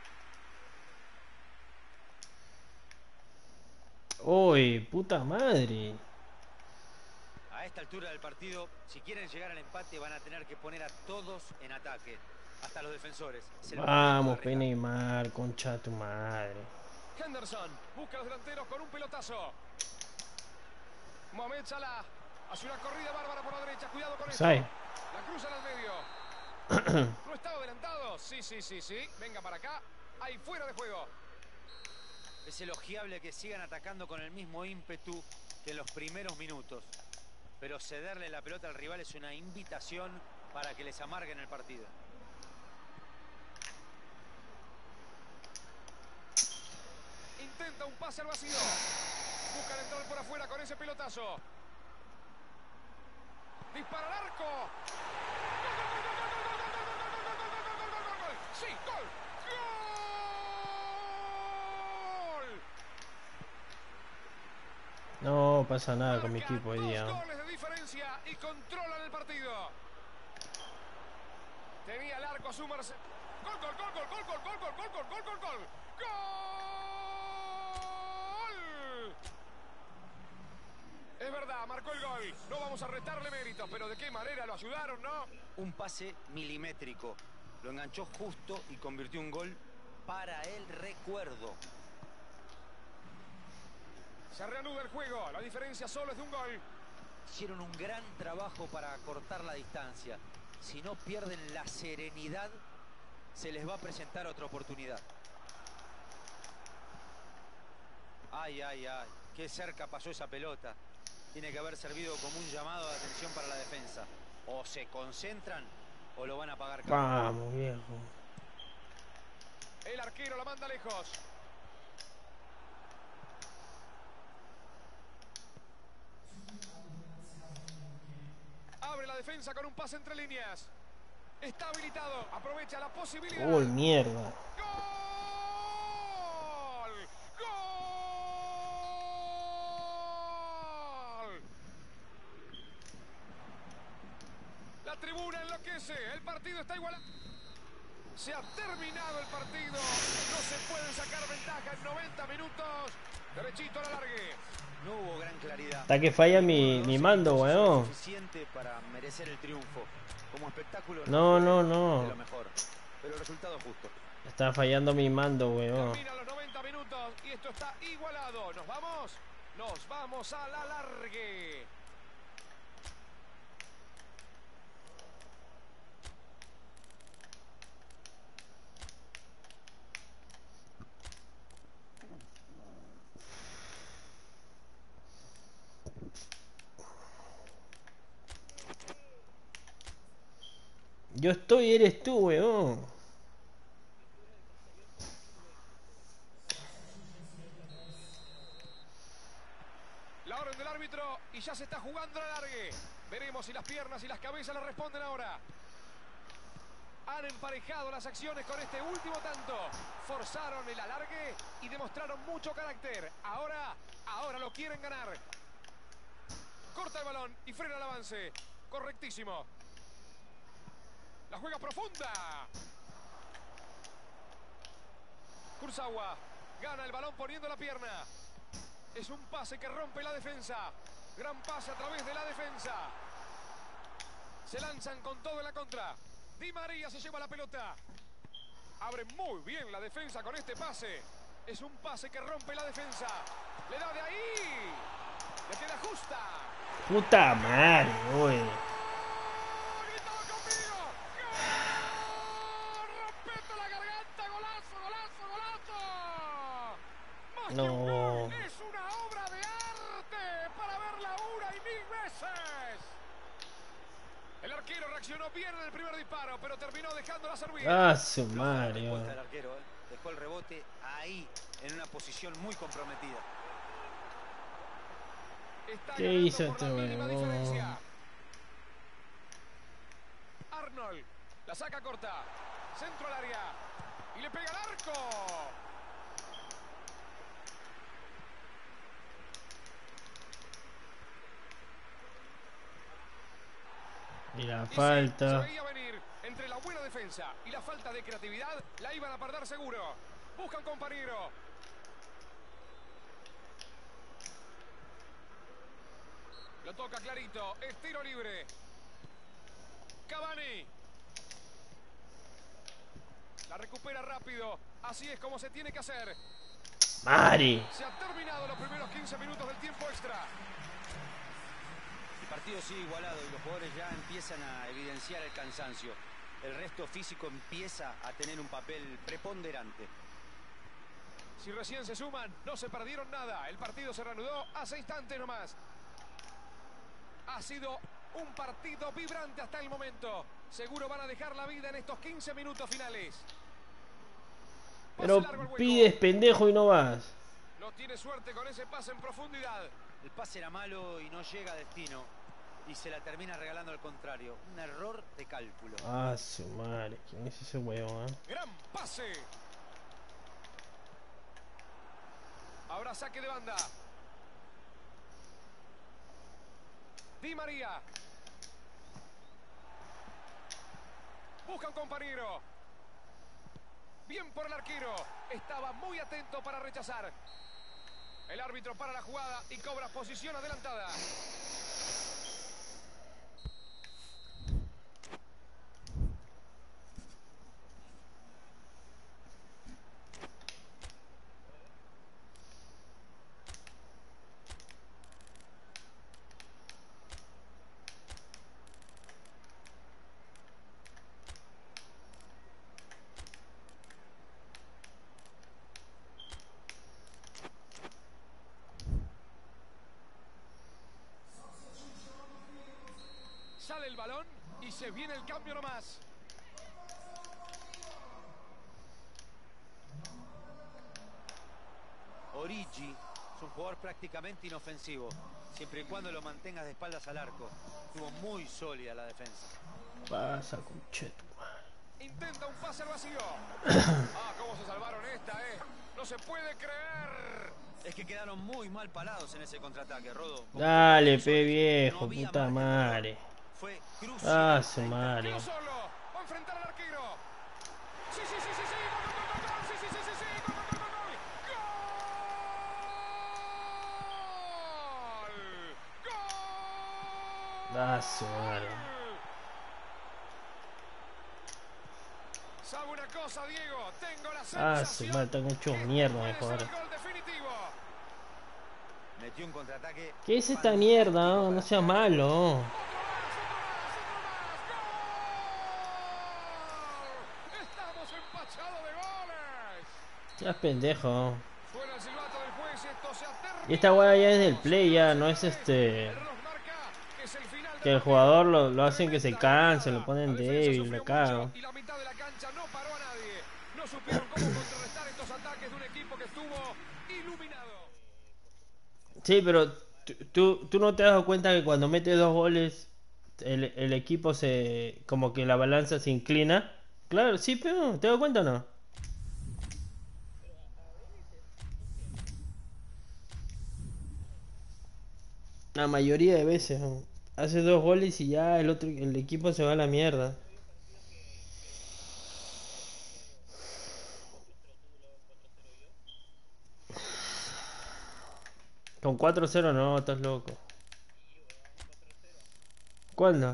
Uy, puta madre. A esta altura del partido, si quieren llegar al empate, van a tener que poner a todos en ataque. Hasta los defensores. Se lo Vamos, van a Neymar, concha de tu madre. Henderson busca a los delanteros con un pelotazo. Mohamed Salah hace una corrida bárbara por la derecha. Cuidado con esto. ¿Sabe? La cruzan al medio. ¿No estaba adelantado? Sí, sí, sí, sí. Venga para acá. Ahí fuera de juego. Es elogiable que sigan atacando con el mismo ímpetu que en los primeros minutos. Pero cederle la pelota al rival es una invitación para que les amarguen el partido. Intenta un pase al vacío. Buscan entrar por afuera con ese pelotazo. Dispara al arco. ¡Sí, gol! ¡Gol! No pasa nada con mi equipo hoy día. Dos goles de diferencia y controlan el partido. Tenía el arco a su merced. Gol, gol, gol, gol, gol, gol, gol, gol, gol, gol, gol, gol, gol. ¡Gol! Es verdad, marcó el gol. No vamos a restarle méritos, pero de qué manera lo ayudaron, ¿no? Un pase milimétrico. Lo enganchó justo y convirtió un gol para el recuerdo. Se reanuda el juego. La diferencia solo es de un gol. Hicieron un gran trabajo para acortar la distancia. Si no pierden la serenidad, se les va a presentar otra oportunidad. Ay, ay, ay. Qué cerca pasó esa pelota. Tiene que haber servido como un llamado de atención para la defensa. O se concentran o lo van a pagar caro. Vamos, viejo. El arquero la manda lejos. Abre la defensa con un pase entre líneas. Está habilitado. Aprovecha la posibilidad. Uy, mierda. ¡Gol! ¡Gol! La tribuna enloquece. El partido está igualado. Se ha terminado el partido. No se pueden sacar ventaja en noventa minutos. Derechito a la largue. No hubo gran claridad. Hasta que falla mi, mi mando, weón. Suficiente para merecer el triunfo. Como espectáculo No, no, fue no. de lo mejor, pero el resultado justo. Está fallando mi mando, weón. Terminan los noventa minutos y esto está igualado. ¿Nos vamos? Nos vamos a la largue. Yo estoy, eres tú, weón. La orden del árbitro y ya se está jugando la largue. Veremos si las piernas y las cabezas le responden ahora. Han emparejado las acciones con este último tanto. Forzaron el alargue y demostraron mucho carácter. Ahora, ahora lo quieren ganar. Corta el balón y frena el avance. Correctísimo. La juega profunda. Kurzawa gana el balón poniendo la pierna. Es un pase que rompe la defensa. Gran pase a través de la defensa. Se lanzan con todo en la contra. Di María se lleva la pelota. Abre muy bien la defensa con este pase. Es un pase que rompe la defensa. Le da de ahí. Le queda justa. Puta madre, weón. ¡Grítalo conmigo! ¡Gol! ¡Rompete la garganta! ¡Golazo, golazo, golazo! ¡Más que un No. gol! ¡Es una obra de arte para verla una y mil veces! El arquero reaccionó bien en el primer disparo, pero terminó dejándola servir. Ah, su Floja la madre, respuesta weón. del arquero, ¿eh? Dejó el rebote ahí, en una posición muy comprometida. Está ¿Qué ganando hizo por este la mínima huevón? diferencia. Arnold la saca corta. Centro al área. Y le pega al arco. Y la Y sí, falta. se veía venir. Entre la buena defensa y la falta de creatividad, la iban a perder seguro. Busca un compañero. Lo toca clarito. Es tiro libre. Cavani. La recupera rápido. Así es como se tiene que hacer. Mari. Se ha terminado los primeros quince minutos del tiempo extra. El partido sigue igualado y los jugadores ya empiezan a evidenciar el cansancio. El resto físico empieza a tener un papel preponderante. Si recién se suman, no se perdieron nada. El partido se reanudó hace instantes nomás. Ha sido un partido vibrante hasta el momento. Seguro van a dejar la vida en estos quince minutos finales. Pase Pero largo al hueco. pides pendejo y no vas. No tiene suerte con ese pase en profundidad. El pase era malo y no llega a destino. Y se la termina regalando al contrario. Un error de cálculo. Ah, su madre. ¿Quién es ese huevón, eh? Gran pase. Ahora saque de banda. Di María. Busca un compañero. Bien por el arquero. Estaba muy atento para rechazar. El árbitro para la jugada y cobra posición adelantada. Sale el balón y se viene el cambio nomás. Origi es un jugador prácticamente inofensivo, siempre y cuando lo mantengas de espaldas al arco. Estuvo muy sólida la defensa. Pasa, concheto. Intenta un pase al vacío. Ah, cómo se salvaron esta, eh. No se puede creer. Es que quedaron muy mal parados en ese contraataque, Rodo. Como Dale, que pe no viejo, había puta margen de madre. error. Fue crucial. Ah, su madre. Quedó solo. Va a enfrentar al arquero. Sí, sí, sí, sí, sí. Gol, gol, gol, gol. Sí, sí, sí, sí, sí. Gol, gol, gol, gol, gol. Gol. Ah, su madre. ¿Sabe una cosa, Diego? Tengo la Ah, su sensación madre, están hechos que mierda de puede ser jugadores. el gol definitivo. Metió un contraataque. ¿Qué es esta mierda? fantástico No, no para sea llegar al gol. malo. Otro más, otro más, otro más. ¡Gol! Estamos empachados de goles. Ya es pendejo. Suena el silbato del juez y esto se ha terminado. Y esta weá ya es del play, ya no Señoras es y este. señores, el reloj marca que es el final del Que el partido. jugador lo, lo hacen que se Tremenda canse, lo goleada. ponen La defensa débil, sufrió lo cagan. mucho y la mitad de la cancha no paró a nadie. No supieron cómo contrarrestar estos ataques de un equipo que estuvo iluminado. Sí, pero tú, tú, tú no te has dado cuenta que cuando metes dos goles, el, el equipo se. Como que la balanza se inclina. Claro, sí, pero ¿te das cuenta o no? La mayoría de veces, ¿no? Hace dos goles y ya el otro, el equipo se va a la mierda. Con cuatro cero no, estás loco. ¿Cuándo?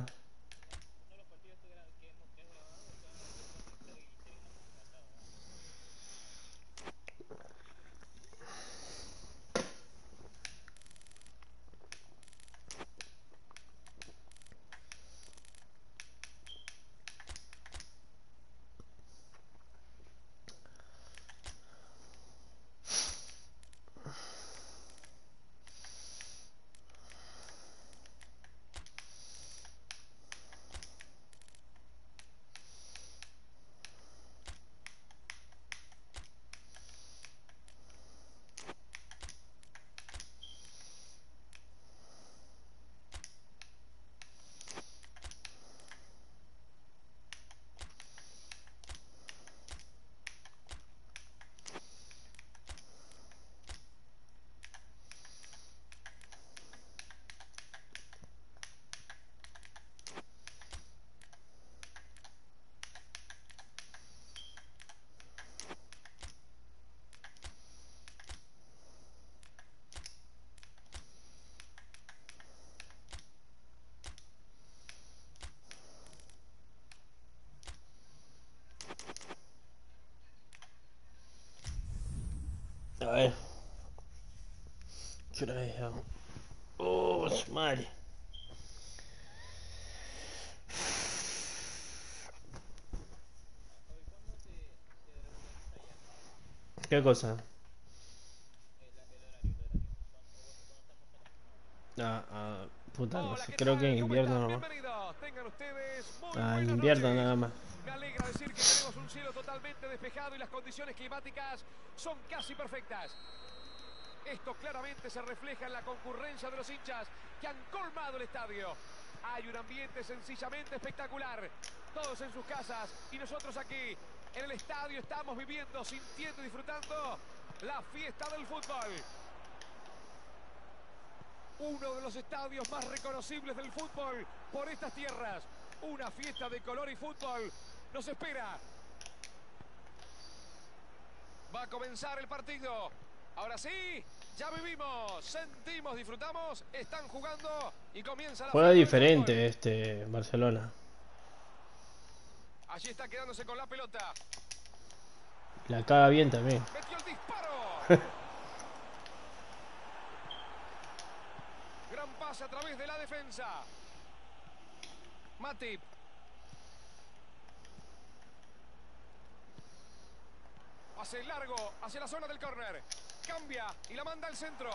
A ver. ¿Qué hora es ya? Oh, su madre. ¿Qué cosa? Ah, ah, puta, no Hola, sé. ¿qué Creo que tal? en ¿Cómo invierno están? nomás. Bienvenidos. Tengan ustedes muy Ah, en buenas invierno noches. nada más. Me alegra decir que tenemos un cielo totalmente despejado y las condiciones climáticas son casi perfectas. Esto claramente se refleja en la concurrencia de los hinchas que han colmado el estadio. Hay un ambiente sencillamente espectacular. Todos en sus casas y nosotros aquí en el estadio estamos viviendo, sintiendo y disfrutando la fiesta del fútbol. Uno de los estadios más reconocibles del fútbol por estas tierras. Una fiesta de color y fútbol nos espera. Va a comenzar el partido. Ahora sí, ya vivimos, sentimos, disfrutamos, están jugando y comienza la Juega fiesta del fútbol. diferente este Barcelona. Allí está quedándose con la pelota. La caga bien también. Metió el disparo. Gran pase a través de la defensa. Matip. Pase largo hacia la zona del córner. Cambia y la manda al centro.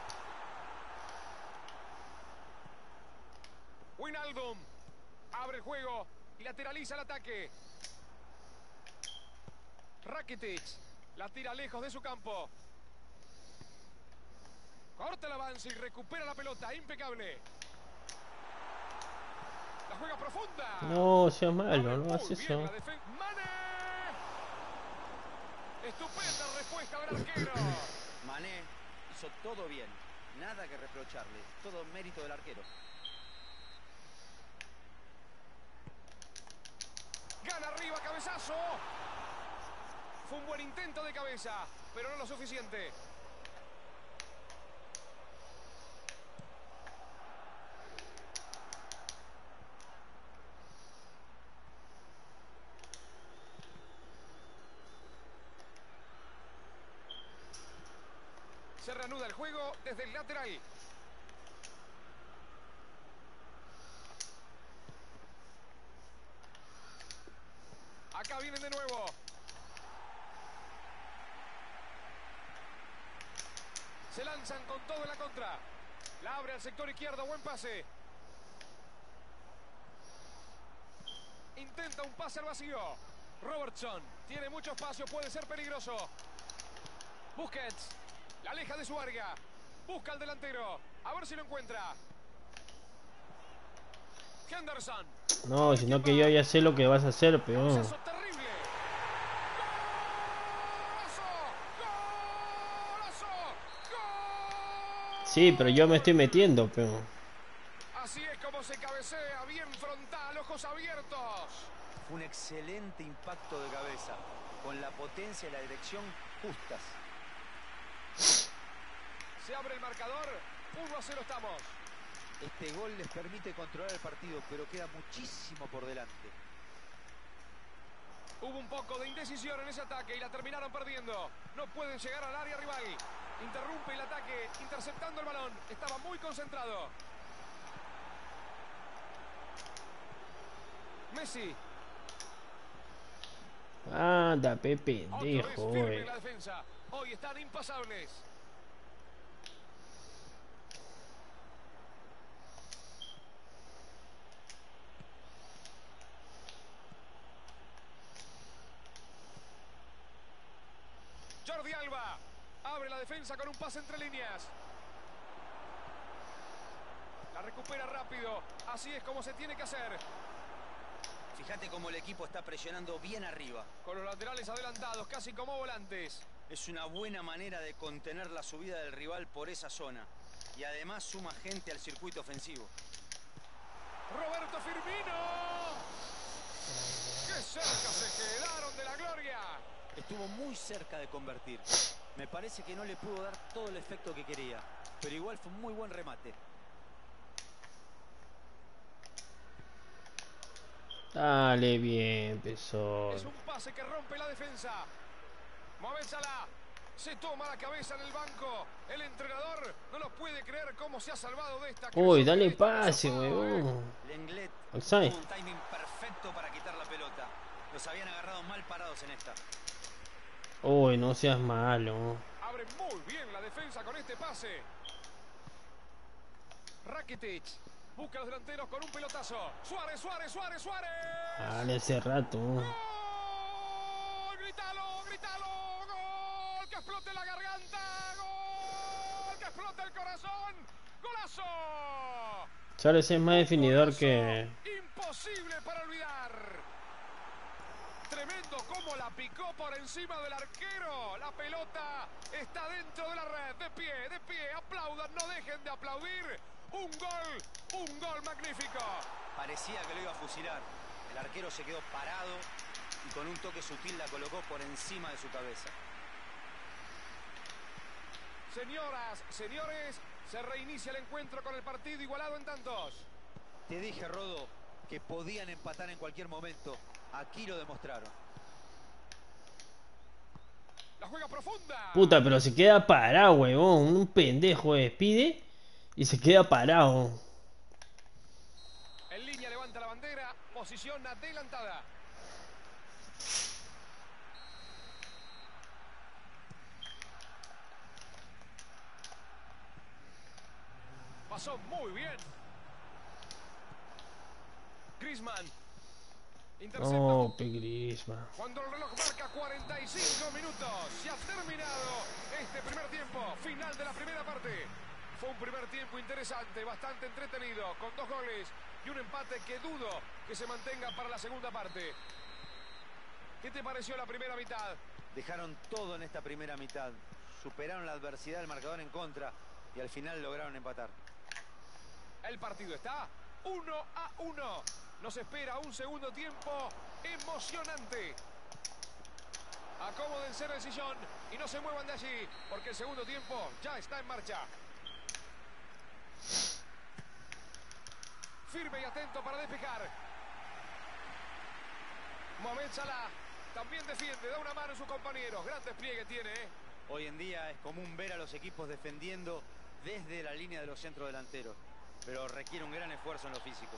Wijnaldum abre el juego y lateraliza el ataque. Rakitic la tira lejos de su campo. Corta el avance y recupera la pelota. Impecable. La juega profunda. No, sea malo, Abre no muy haces bien eso. la defen- ¡Mané! Estupenda respuesta del arquero. Mané hizo todo bien. Nada que reprocharle. Todo mérito del arquero. Gana arriba, cabezazo. Fue un buen intento de cabeza, pero no lo suficiente. reanuda el juego desde el lateral. Acá vienen de nuevo. Se lanzan con todo en la contra. La abre al sector izquierdo, buen pase. Intenta un pase al vacío. Robertson tiene mucho espacio, puede ser peligroso. Busquets la aleja de su área. Busca al delantero. A ver si lo encuentra. Henderson. No, sino que yo ya sé lo que vas a hacer, peón. Cabezazo terrible. ¡Golazo! ¡Golazo! ¡Gol! Sí, pero yo me estoy metiendo, peón. Así es como se cabecea, bien frontal, ojos abiertos. Fue un excelente impacto de cabeza, con la potencia y la dirección justas. Se abre el marcador, uno a cero estamos. Este gol les permite controlar el partido, pero queda muchísimo por delante. Hubo un poco de indecisión en ese ataque y la terminaron perdiendo. No pueden llegar al área rival. Interrumpe el ataque, interceptando el balón. Estaba muy concentrado. Messi. Anda, Pepe, Otra vez pendejo, firme güey. en la defensa. Hoy están impasables. Jordi Alba abre la defensa con un pase entre líneas. La recupera rápido. Así es como se tiene que hacer. Fíjate cómo el equipo está presionando bien arriba. Con los laterales adelantados, casi como volantes. Es una buena manera de contener la subida del rival por esa zona. Y además suma gente al circuito ofensivo. Roberto Firmino. ¡Qué cerca se quedaron de la gloria! Estuvo muy cerca de convertir. Me parece que no le pudo dar todo el efecto que quería. Pero igual fue un muy buen remate. Dale bien, empezó. Es un pase que rompe la defensa. Mohamed Salah se toma la cabeza en el banco. El entrenador no lo puede creer cómo se ha salvado de esta. Uy, Creo dale que esta no pase, se paga, weón. Lenglet Offside. tuvo un timing perfecto para quitar la pelota. Los habían agarrado mal parados en esta. Uy, no seas malo. Abre muy bien la defensa con este pase. Rakitic busca a los delanteros con un pelotazo. Suárez, Suárez, Suárez, Suárez. Dale hace rato. ¡Gol! ¡Grítalo, grítalo! ¡Gol! ¡Que explote la garganta! ¡Gol! ¡Que explote el corazón! ¡Golazo! Chávez es más definidor que... Imposible para olvidar. Tremendo cómo la picó por encima del arquero. La pelota está dentro de la red. De pie, de pie. Aplaudan, no dejen de aplaudir. Un gol, un gol magnífico. Parecía que lo iba a fusilar. El arquero se quedó parado y con un toque sutil la colocó por encima de su cabeza. Señoras, señores, se reinicia el encuentro con el partido igualado en tantos. Te dije, Rodo, que podían empatar en cualquier momento. Aquí lo demostraron. La juega profunda. Puta, pero se queda parado, huevón. Un pendejo despide y se queda parado. En línea levanta la bandera, posición adelantada. Pasó muy bien. Griezmann. Intercepta. No, Griezmann. Cuando el reloj marca cuarenta y cinco minutos, se ha terminado este primer tiempo, final de la primera parte. Fue un primer tiempo interesante, bastante entretenido, con dos goles y un empate que dudo que se mantenga para la segunda parte. ¿Qué te pareció la primera mitad? Dejaron todo en esta primera mitad. Superaron la adversidad del marcador en contra y al final lograron empatar. El partido está uno a uno. Nos espera un segundo tiempo emocionante. Acomódense en el sillón y no se muevan de allí, porque el segundo tiempo ya está en marcha. Firme y atento para despejar. Mohamed Salah también defiende, da una mano a sus compañeros. Gran despliegue tiene, ¿eh? Hoy en día es común ver a los equipos defendiendo desde la línea de los centrodelanteros, pero requiere un gran esfuerzo en lo físico.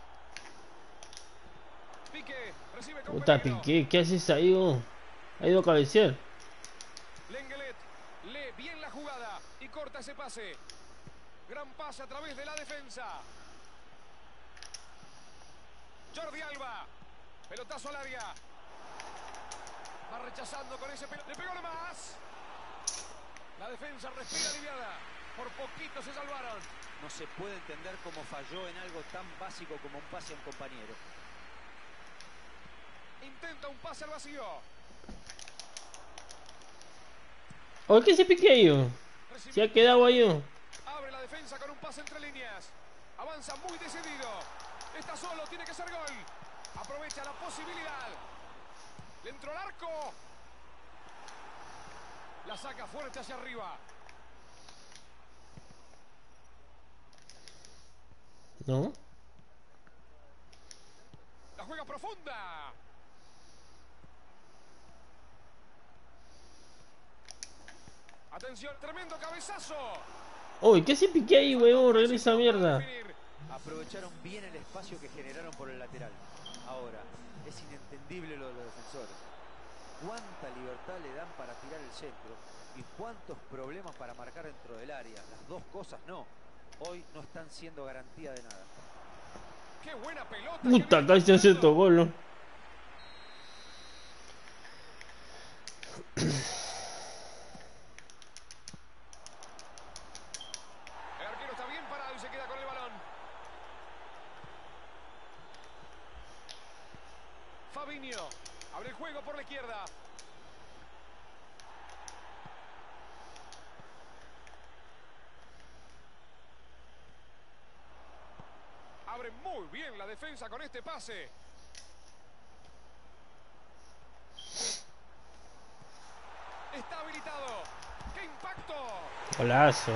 Pique, recibe con Puta, peligro. Piqué, ¿qué haces ahí, vos? Ha ido a cabecear. Lenglet lee bien la jugada y corta ese pase. Gran pase a través de la defensa. Jordi Alba. Pelotazo al área. Va rechazando con ese pelotazo. Le pegó nomás. La defensa respira aliviada. Por poquito se salvaron. No se puede entender cómo falló en algo tan básico como un pase a un compañero. Intenta un pase al vacío. ¿O qué se Piqué ahí, vos? Se ha quedado ahí, vos. Abre la defensa con un pase entre líneas. Avanza muy decidido. Está solo, tiene que ser gol. Aprovecha la posibilidad. Le entró al arco. La saca fuerte hacia arriba. ¿No? La juega profunda. Atención, tremendo cabezazo. Uy, ¿qué hace Piqué ahí, weón? Regresa mierda. Aprovecharon bien el espacio que generaron por el lateral. Ahora, es inentendible lo de los defensores. Cuánta libertad le dan para tirar el centro y cuántos problemas para marcar dentro del área. Las dos cosas no. Hoy no están siendo garantía de nada. Qué buena pelota. Puta, casi hace esto gol, ¿no? El arquero está bien parado y se queda con el balón. Fabinho abre el juego por la izquierda. Abre muy bien la defensa con este pase. Está habilitado. ¡Qué impacto! Golazo.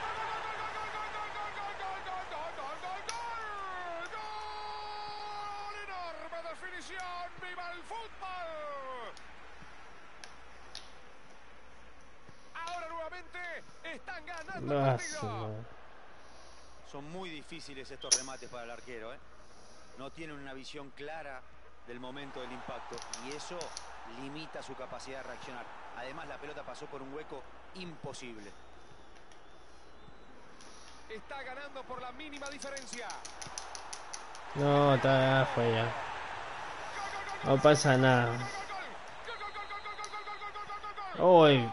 ¡Gol enorme! ¡Definición! ¡Viva el fútbol! Ahora nuevamente están ganando el partido. Son muy difíciles estos remates para el arquero, ¿eh? No tiene una visión clara del momento del impacto y eso limita su capacidad de reaccionar. Además, la pelota pasó por un hueco imposible. Está ganando por la mínima diferencia. No, está fue ya. No pasa nada. Uy.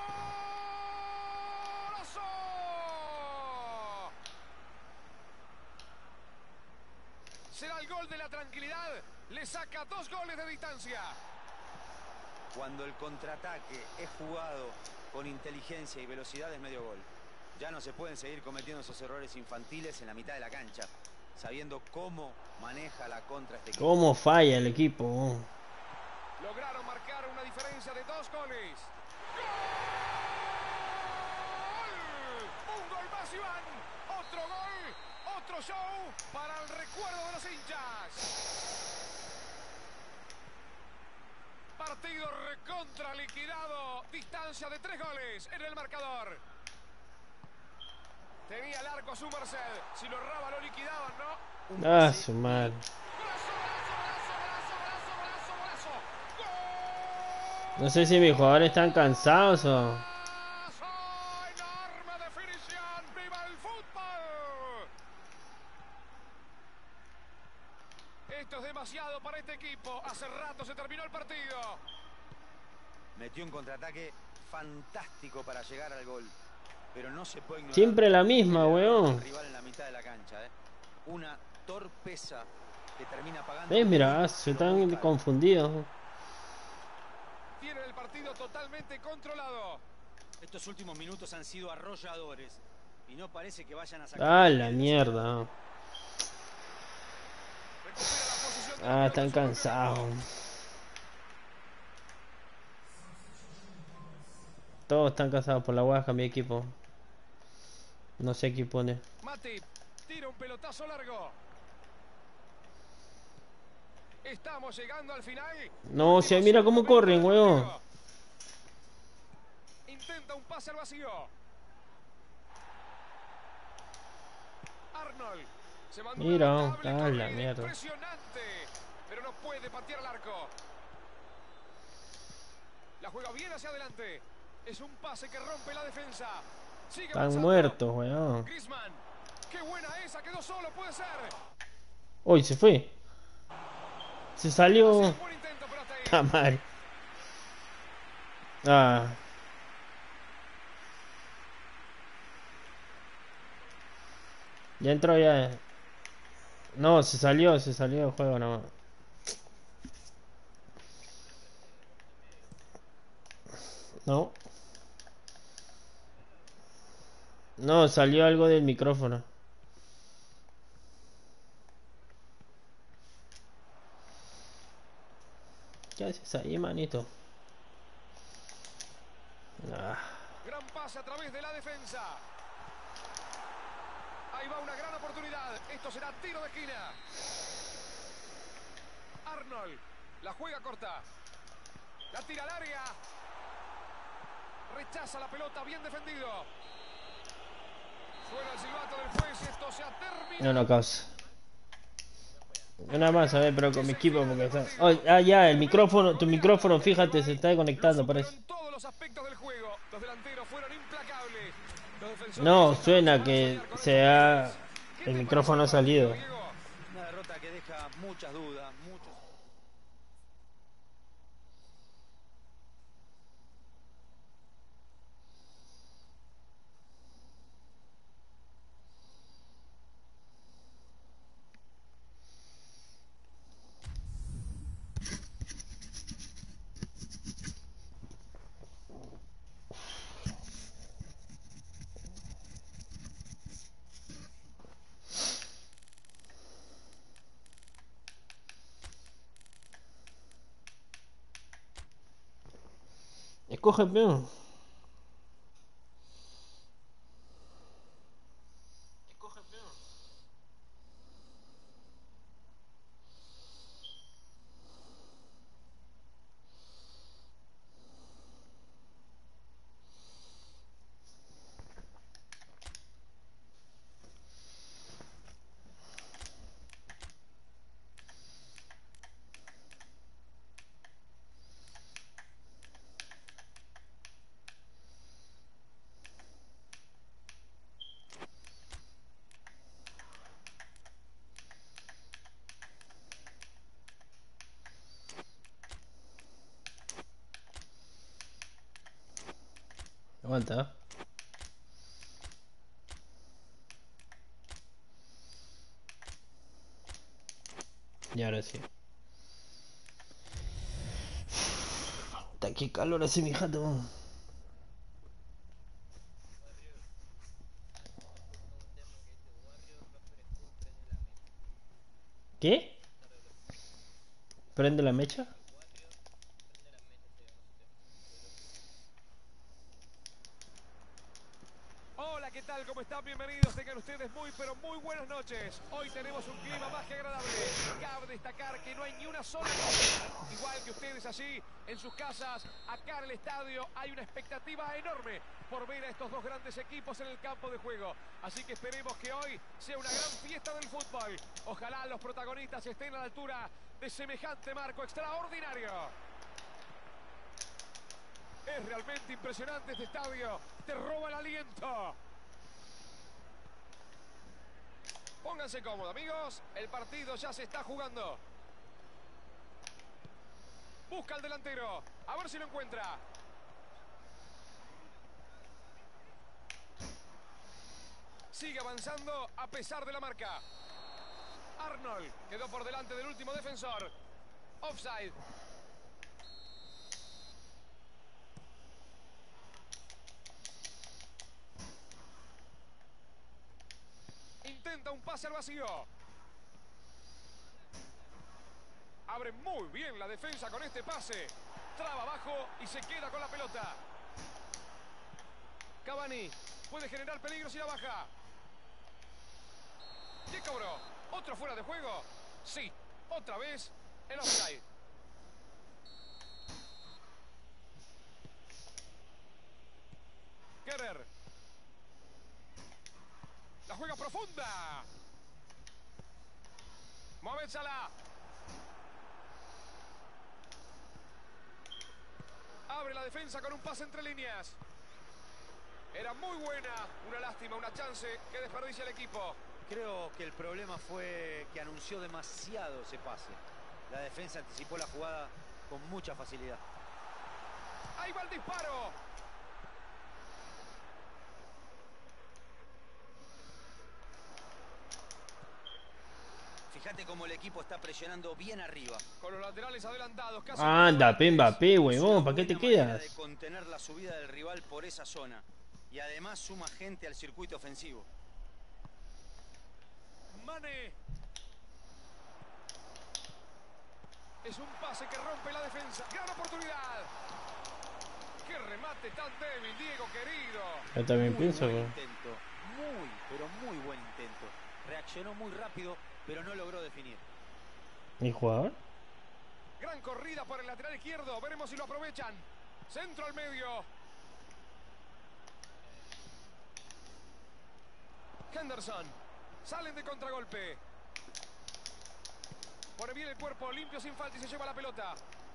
Será el gol de la tranquilidad. Le saca dos goles de distancia. Cuando el contraataque es jugado con inteligencia y velocidad es medio gol. Ya no se pueden seguir cometiendo esos errores infantiles en la mitad de la cancha, sabiendo cómo maneja la contra este equipo. ¿Cómo falla el equipo? Lograron marcar una diferencia de dos goles. ¡Gol! Un gol más, Iván. Otro gol, otro show para el recuerdo de los hinchas. Partido recontra liquidado. Distancia de tres goles en el marcador. Tenía el arco a su merced. Si lo erraba lo liquidaban, ¿no? Ah, su madre. No sé si mis jugadores están cansados o... ¡Enorme definición! ¡Viva el fútbol! Esto es demasiado para este equipo. Hace rato se terminó el partido. Metió un contraataque fantástico para llegar al gol. Pero no se puede ignorar. Siempre la misma, weón. Rival en la mitad de la cancha, ¿eh? Una torpeza que termina pagando. Eh, mira, se están confundidos. Tienen el partido totalmente controlado. Estos últimos minutos han sido arrolladores y no parece que vayan a sacar. Ah, la mierda. Recupera la posición de Ah, la están pelota. cansados. Todos están cansados por la guaja, mi equipo. No sé qué pone. Matip tira un pelotazo largo. Estamos llegando al final. No, o sea, mira cómo corren, weón. Intenta un pase al vacío. Arnold. Se mandó Mira, una notable ah, la corrida, mierda. impresionante. Pero no puede patear al arco. La juega bien hacia adelante. Es un pase que rompe la defensa. Sigue Están avanzando. muertos, weón. Griezmann. Qué buena esa, quedó solo, puede ser. Uy, se fue. Se salió. Ha sido un buen intento, pero hasta ahí. Ah, madre. Ah. Ya entró ya. No, se salió, se salió del juego nomás. No. No, salió algo del micrófono. ¿Qué haces ahí, manito? Ah. Gran pase a través de la defensa. Ahí va una gran oportunidad. Esto será tiro de esquina. Arnold. La juega corta. La tira al área. Rechaza la pelota. Bien defendido. Suena el silbato del juez y esto se ha terminado. No, no causa. Nada más, a ver, pero con mi equipo porque está... Oh, ah, ya, el micrófono, tu micrófono, fíjate, se está conectando, parece. En todos los aspectos del juego. Los delanteros fueron implacables. Los defensores No, estaban suena llamados a que soñar con se estos ha... goles. ¿Qué te El pareció micrófono ha el partido, salido. Diego? Una derrota que deja muchas dudas, muchos... Escoge peón. Aguanta. Y ahora sí. Puta, qué calor hace mi jato. ¿Qué? ¿Prende la mecha? Hola, ¿qué tal? ¿Cómo están? Bienvenidos. Tengan ustedes muy, pero muy buenas noches. Hoy tenemos un clima más que agradable. Cabe destacar que no hay ni una sola cosa. Igual que ustedes allí, en sus casas, acá en el estadio, hay una expectativa enorme por ver a estos dos grandes equipos en el campo de juego. Así que esperemos que hoy sea una gran fiesta del fútbol. Ojalá los protagonistas estén a la altura de semejante marco extraordinario. Es realmente impresionante este estadio. Te roba el aliento. Pónganse cómodos, amigos. El partido ya se está jugando. Busca al delantero. A ver si lo encuentra. Sigue avanzando a pesar de la marca. Arnold quedó por delante del último defensor. Offside. Intenta un pase al vacío. Abre muy bien la defensa con este pase. Traba abajo y se queda con la pelota. Cavani puede generar peligro si la baja. ¿Qué cobró? ¿Otro fuera de juego? Sí, otra vez el offside. Kerer. La juega profunda. Mohamed Salah. Abre la defensa con un pase entre líneas. Era muy buena. Una lástima, una chance que desperdicia el equipo. Creo que el problema fue que anunció demasiado ese pase. La defensa anticipó la jugada con mucha facilidad. Ahí va el disparo. Fíjate cómo el equipo está presionando bien arriba. Con los laterales adelantados. Casi Anda, pe Mbappé, huevón, ¿para qué te Buena manera quedas? de contener la subida del rival por esa zona. Y además suma gente al circuito ofensivo. Mane. Es un pase que rompe la defensa. Gran oportunidad. Qué remate tan débil, Diego querido. Yo también Muy pienso, buen weón. intento. Muy, pero muy buen intento. Reaccionó muy rápido, pero no logró definir. ¿Mi jugador? Gran corrida por el lateral izquierdo. Veremos si lo aprovechan. Centro al medio. Henderson. Salen de contragolpe. Pone bien el cuerpo, limpio sin falta y se lleva la pelota.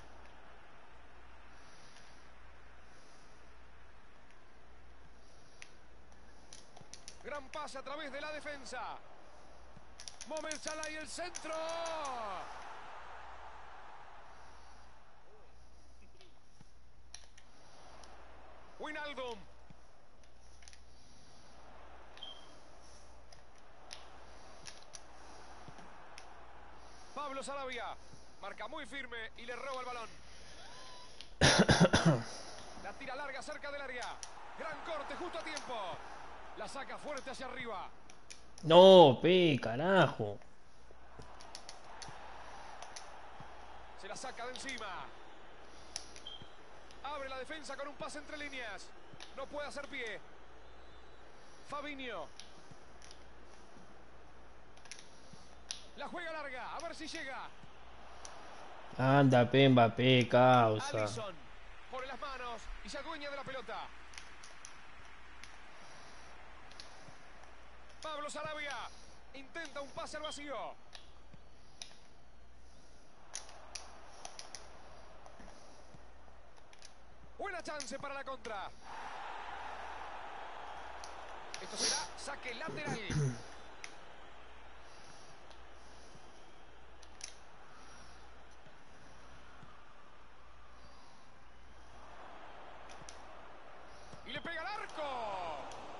Gran pase a través de la defensa. Mohamed Salah y el centro. Wijnaldum. Pablo Sarabia. Marca muy firme y le roba el balón. La tira larga cerca del área. Gran corte justo a tiempo. La saca fuerte hacia arriba. No, pe, carajo. Se la saca de encima. Abre la defensa con un pase entre líneas. No puede hacer pie. Fabinho. La juega larga. A ver si llega. Anda, pe Mbappé, causa. Alisson. Pone las manos y se adueña de la pelota. Pablo Sarabia. Intenta un pase al vacío. Buena chance para la contra. Esto será saque lateral. Y le pega al arco.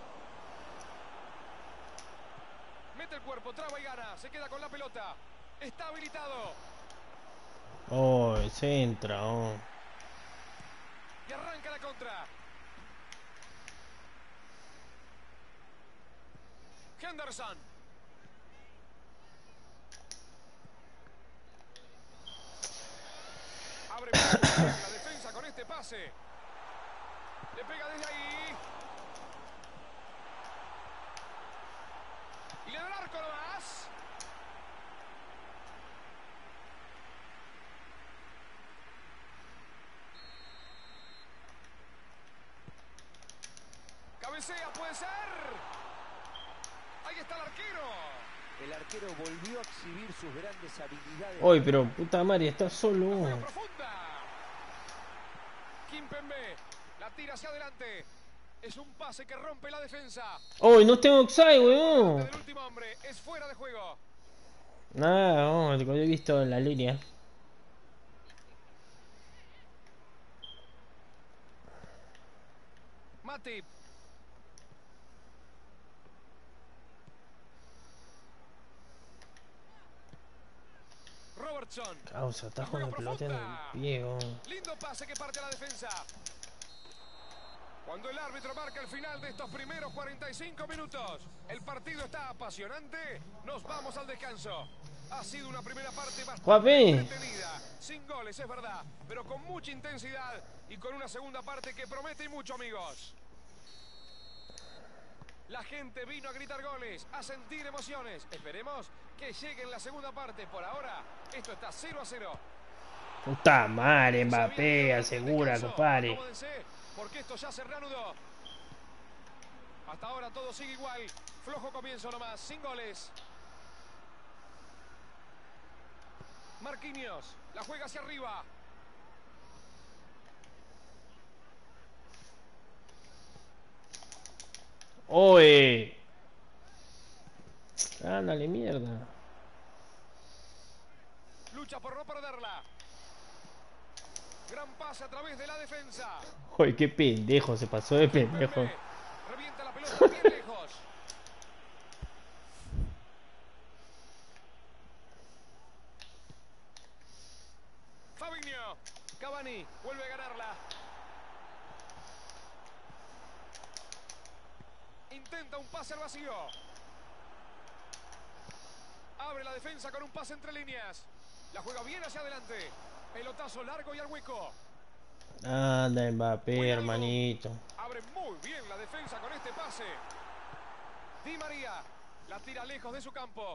Mete el cuerpo, traba y gana. Se queda con la pelota. Está habilitado. Oh, se entra, oh. Y arranca la contra. Henderson. Abre bien la defensa con este pase. Le pega desde ahí. Y le da el arco nomás. Cabecea, puede ser. Ahí está el arquero. El arquero volvió a exhibir sus grandes habilidades. Uy, pero puta madre, está solo. Juega profunda. Kimpembe. La tira hacia adelante. Es un pase que rompe la defensa. Uy, no tengo Oxide, El weón. del último hombre es fuera de juego. Nada, no, lo he visto en la línea. Matip. Robertson. Causa, está con la pelota en el pie, oh. Lindo pase que parte a la defensa. Cuando el árbitro marca el final de estos primeros cuarenta y cinco minutos, el partido está apasionante. Nos vamos al descanso. Ha sido una primera parte bastante Guapi. entretenida, sin goles, es verdad, pero con mucha intensidad y con una segunda parte que promete y mucho, amigos. La gente vino a gritar goles, a sentir emociones. Esperemos que llegue en la segunda parte. Por ahora, esto está cero a cero. Puta madre, Mbappé, asegura, compadre. Acomódense, porque esto ya se reanudó. Hasta ahora todo sigue igual. Flojo comienzo nomás, sin goles. Marquinhos, la juega hacia arriba. ¡Oye! Ándale, mierda. Lucha por no perderla. Gran pase a través de la defensa. Oye, qué pendejo, se pasó de pendejo. Pepe revienta la pelota bien lejos. Fabinho. Cavani vuelve a ganarla. Intenta un pase al vacío. Abre la defensa con un pase entre líneas. La juega bien hacia adelante. Pelotazo largo y al hueco. Anda, Mbappé, Cuidado. hermanito. Abre muy bien la defensa con este pase. Di María la tira lejos de su campo.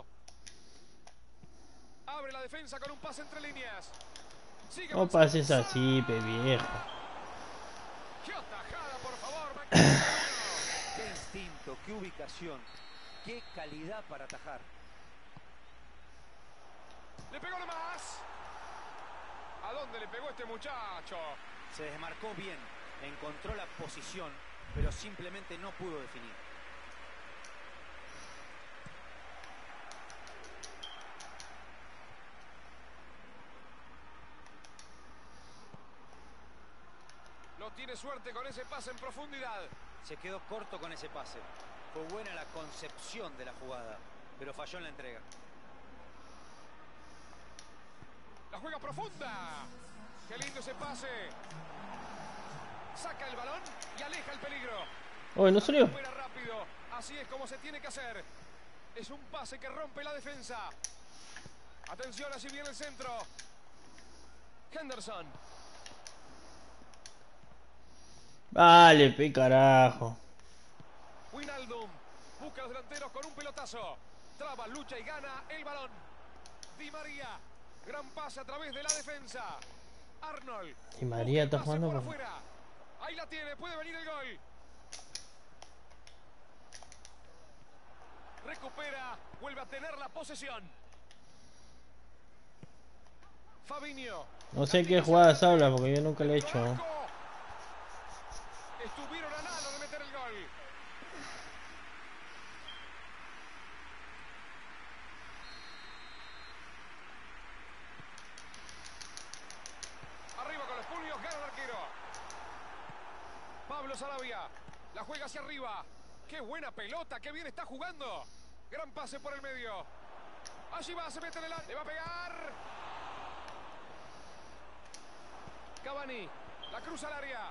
Abre la defensa con un pase entre líneas. Sigue No avanzando. pases así, pe viejo. ¡Qué atajada, por favor! Marquinhos! Qué instinto, qué ubicación, qué calidad para atajar. ¡Le pegó nomás! ¿A dónde le pegó este muchacho? Se desmarcó bien, encontró la posición, pero simplemente no pudo definir. No tiene suerte con ese pase en profundidad. Se quedó corto con ese pase. Fue buena la concepción de la jugada, pero falló en la entrega. La juega profunda. ¡Qué lindo ese pase! Saca el balón y aleja el peligro. Oye, no salió. Recupera rápido. Así es como se tiene que hacer. Es un pase que rompe la defensa. Atención, así viene el centro. Henderson. Vale, pe carajo. Wijnaldum. Busca a los delanteros con un pelotazo. Traba, lucha y gana el balón. Di María. Gran pase a través de la defensa. Arnold. Di María Busca está el pase jugando por con- afuera. Ahí la tiene, puede venir el gol. Recupera, vuelve a tener la posesión. Fabinho. No sé qué jugadas habla porque yo nunca le he hecho. Arco. Estuvieron a nada de meter el gol. Arriba con los puños, gana el arquero. Pablo Sarabia. La juega hacia arriba. ¡Qué buena pelota! ¡Qué bien está jugando! Gran pase por el medio. Allí va, se mete en el área. Le va a pegar. Cavani. La cruza al área.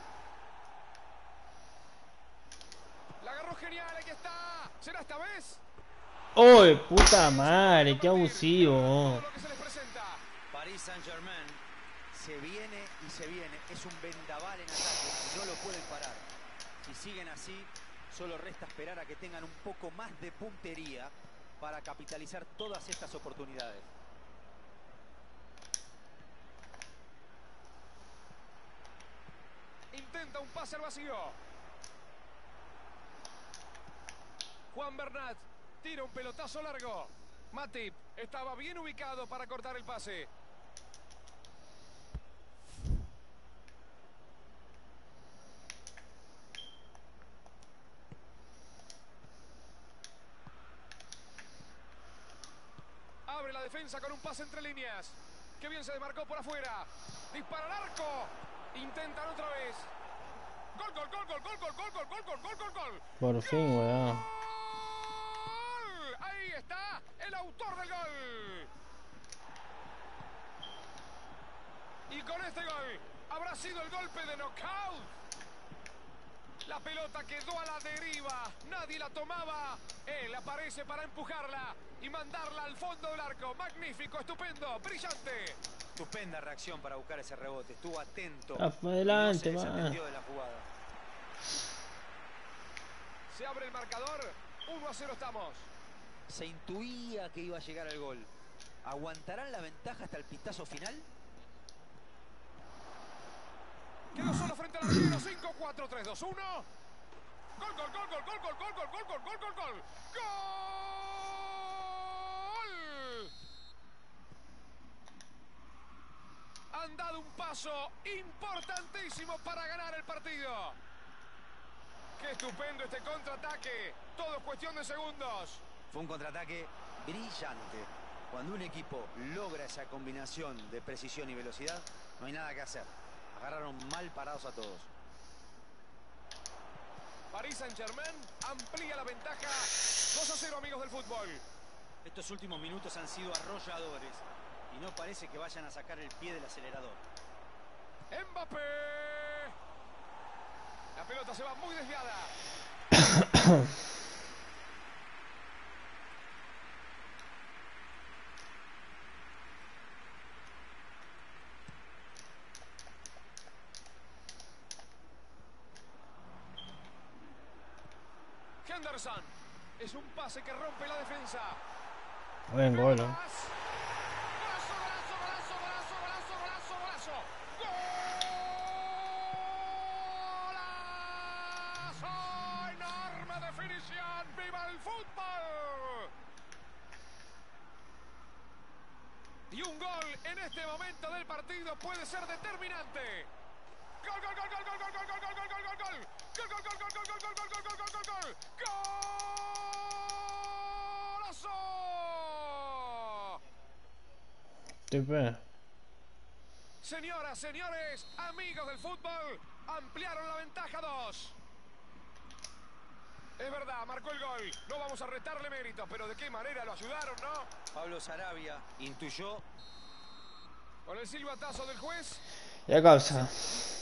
La agarró genial. Aquí está. ¿Será esta vez? Oye, puta madre, qué abusivo. Todo lo que se les presenta. Paris Saint-Germain se viene y se viene. Es un vendaval en ataque. No lo pueden parar. Si siguen así, solo resta esperar a que tengan un poco más de puntería para capitalizar todas estas oportunidades. Intenta un pase al vacío. Juan Bernat tira un pelotazo largo. Matip estaba bien ubicado para cortar el pase. Abre la defensa con un pase entre líneas. Qué bien se desmarcó por afuera. Dispara al arco. Intentan otra vez. Gol, gol, gol, gol, gol, gol, gol, gol, gol, gol, gol, gol, gol. Por fin, weón. ¡Gol! Ahí está el autor del gol. Y con este gol habrá sido el golpe de knockout. La pelota quedó a la deriva. Nadie la tomaba. Él aparece para empujarla y mandarla al fondo del arco. Magnífico, estupendo, brillante. Estupenda reacción para buscar ese rebote. Estuvo atento. Ah, pa' adelante, y no se va. desentendió de la jugada. Se abre el marcador. uno a cero estamos. Se intuía que iba a llegar el gol. ¿Aguantarán la ventaja hasta el pitazo final? Quedó solo frente al arquero. cinco, cuatro, tres, dos, uno. Gol, gol, gol, gol, gol, gol, gol, gol, gol, gol, gol, gol, gol. ¡Gol! Han dado un paso importantísimo para ganar el partido. Qué estupendo este contraataque. Todo es cuestión de segundos. Fue un contraataque brillante. Cuando un equipo logra esa combinación de precisión y velocidad, no hay nada que hacer. Agarraron mal parados a todos. Paris Saint-Germain amplía la ventaja. dos a cero, amigos del fútbol. Estos últimos minutos han sido arrolladores y no parece que vayan a sacar el pie del acelerador. Mbappé. La pelota se va muy desviada. Henderson. Es un pase que rompe la defensa. Buen gol, ¿no? Golazo, golazo, golazo, golazo, golazo, golazo, golazo. ¡Golazo! ¡Enorme definición! ¡Viva el fútbol! Y un gol en este momento del partido puede ser determinante. ¡Gol, gol, gol, gol, gol, gol, gol, gol, gol, gol, gol, gol, gol! ¡Gol, gol, gol, gol, gol, gol, gol, gol, gol, gol, gol, gol! ¡Golazo! Tipo, Señoras, señores, amigos del fútbol, ampliaron la ventaja dos. Es verdad, marcó el gol. No vamos a restarle méritos, pero de qué manera lo ayudaron, ¿no? Pablo Sarabia intuyó. Con el silbatazo del juez. ya causa.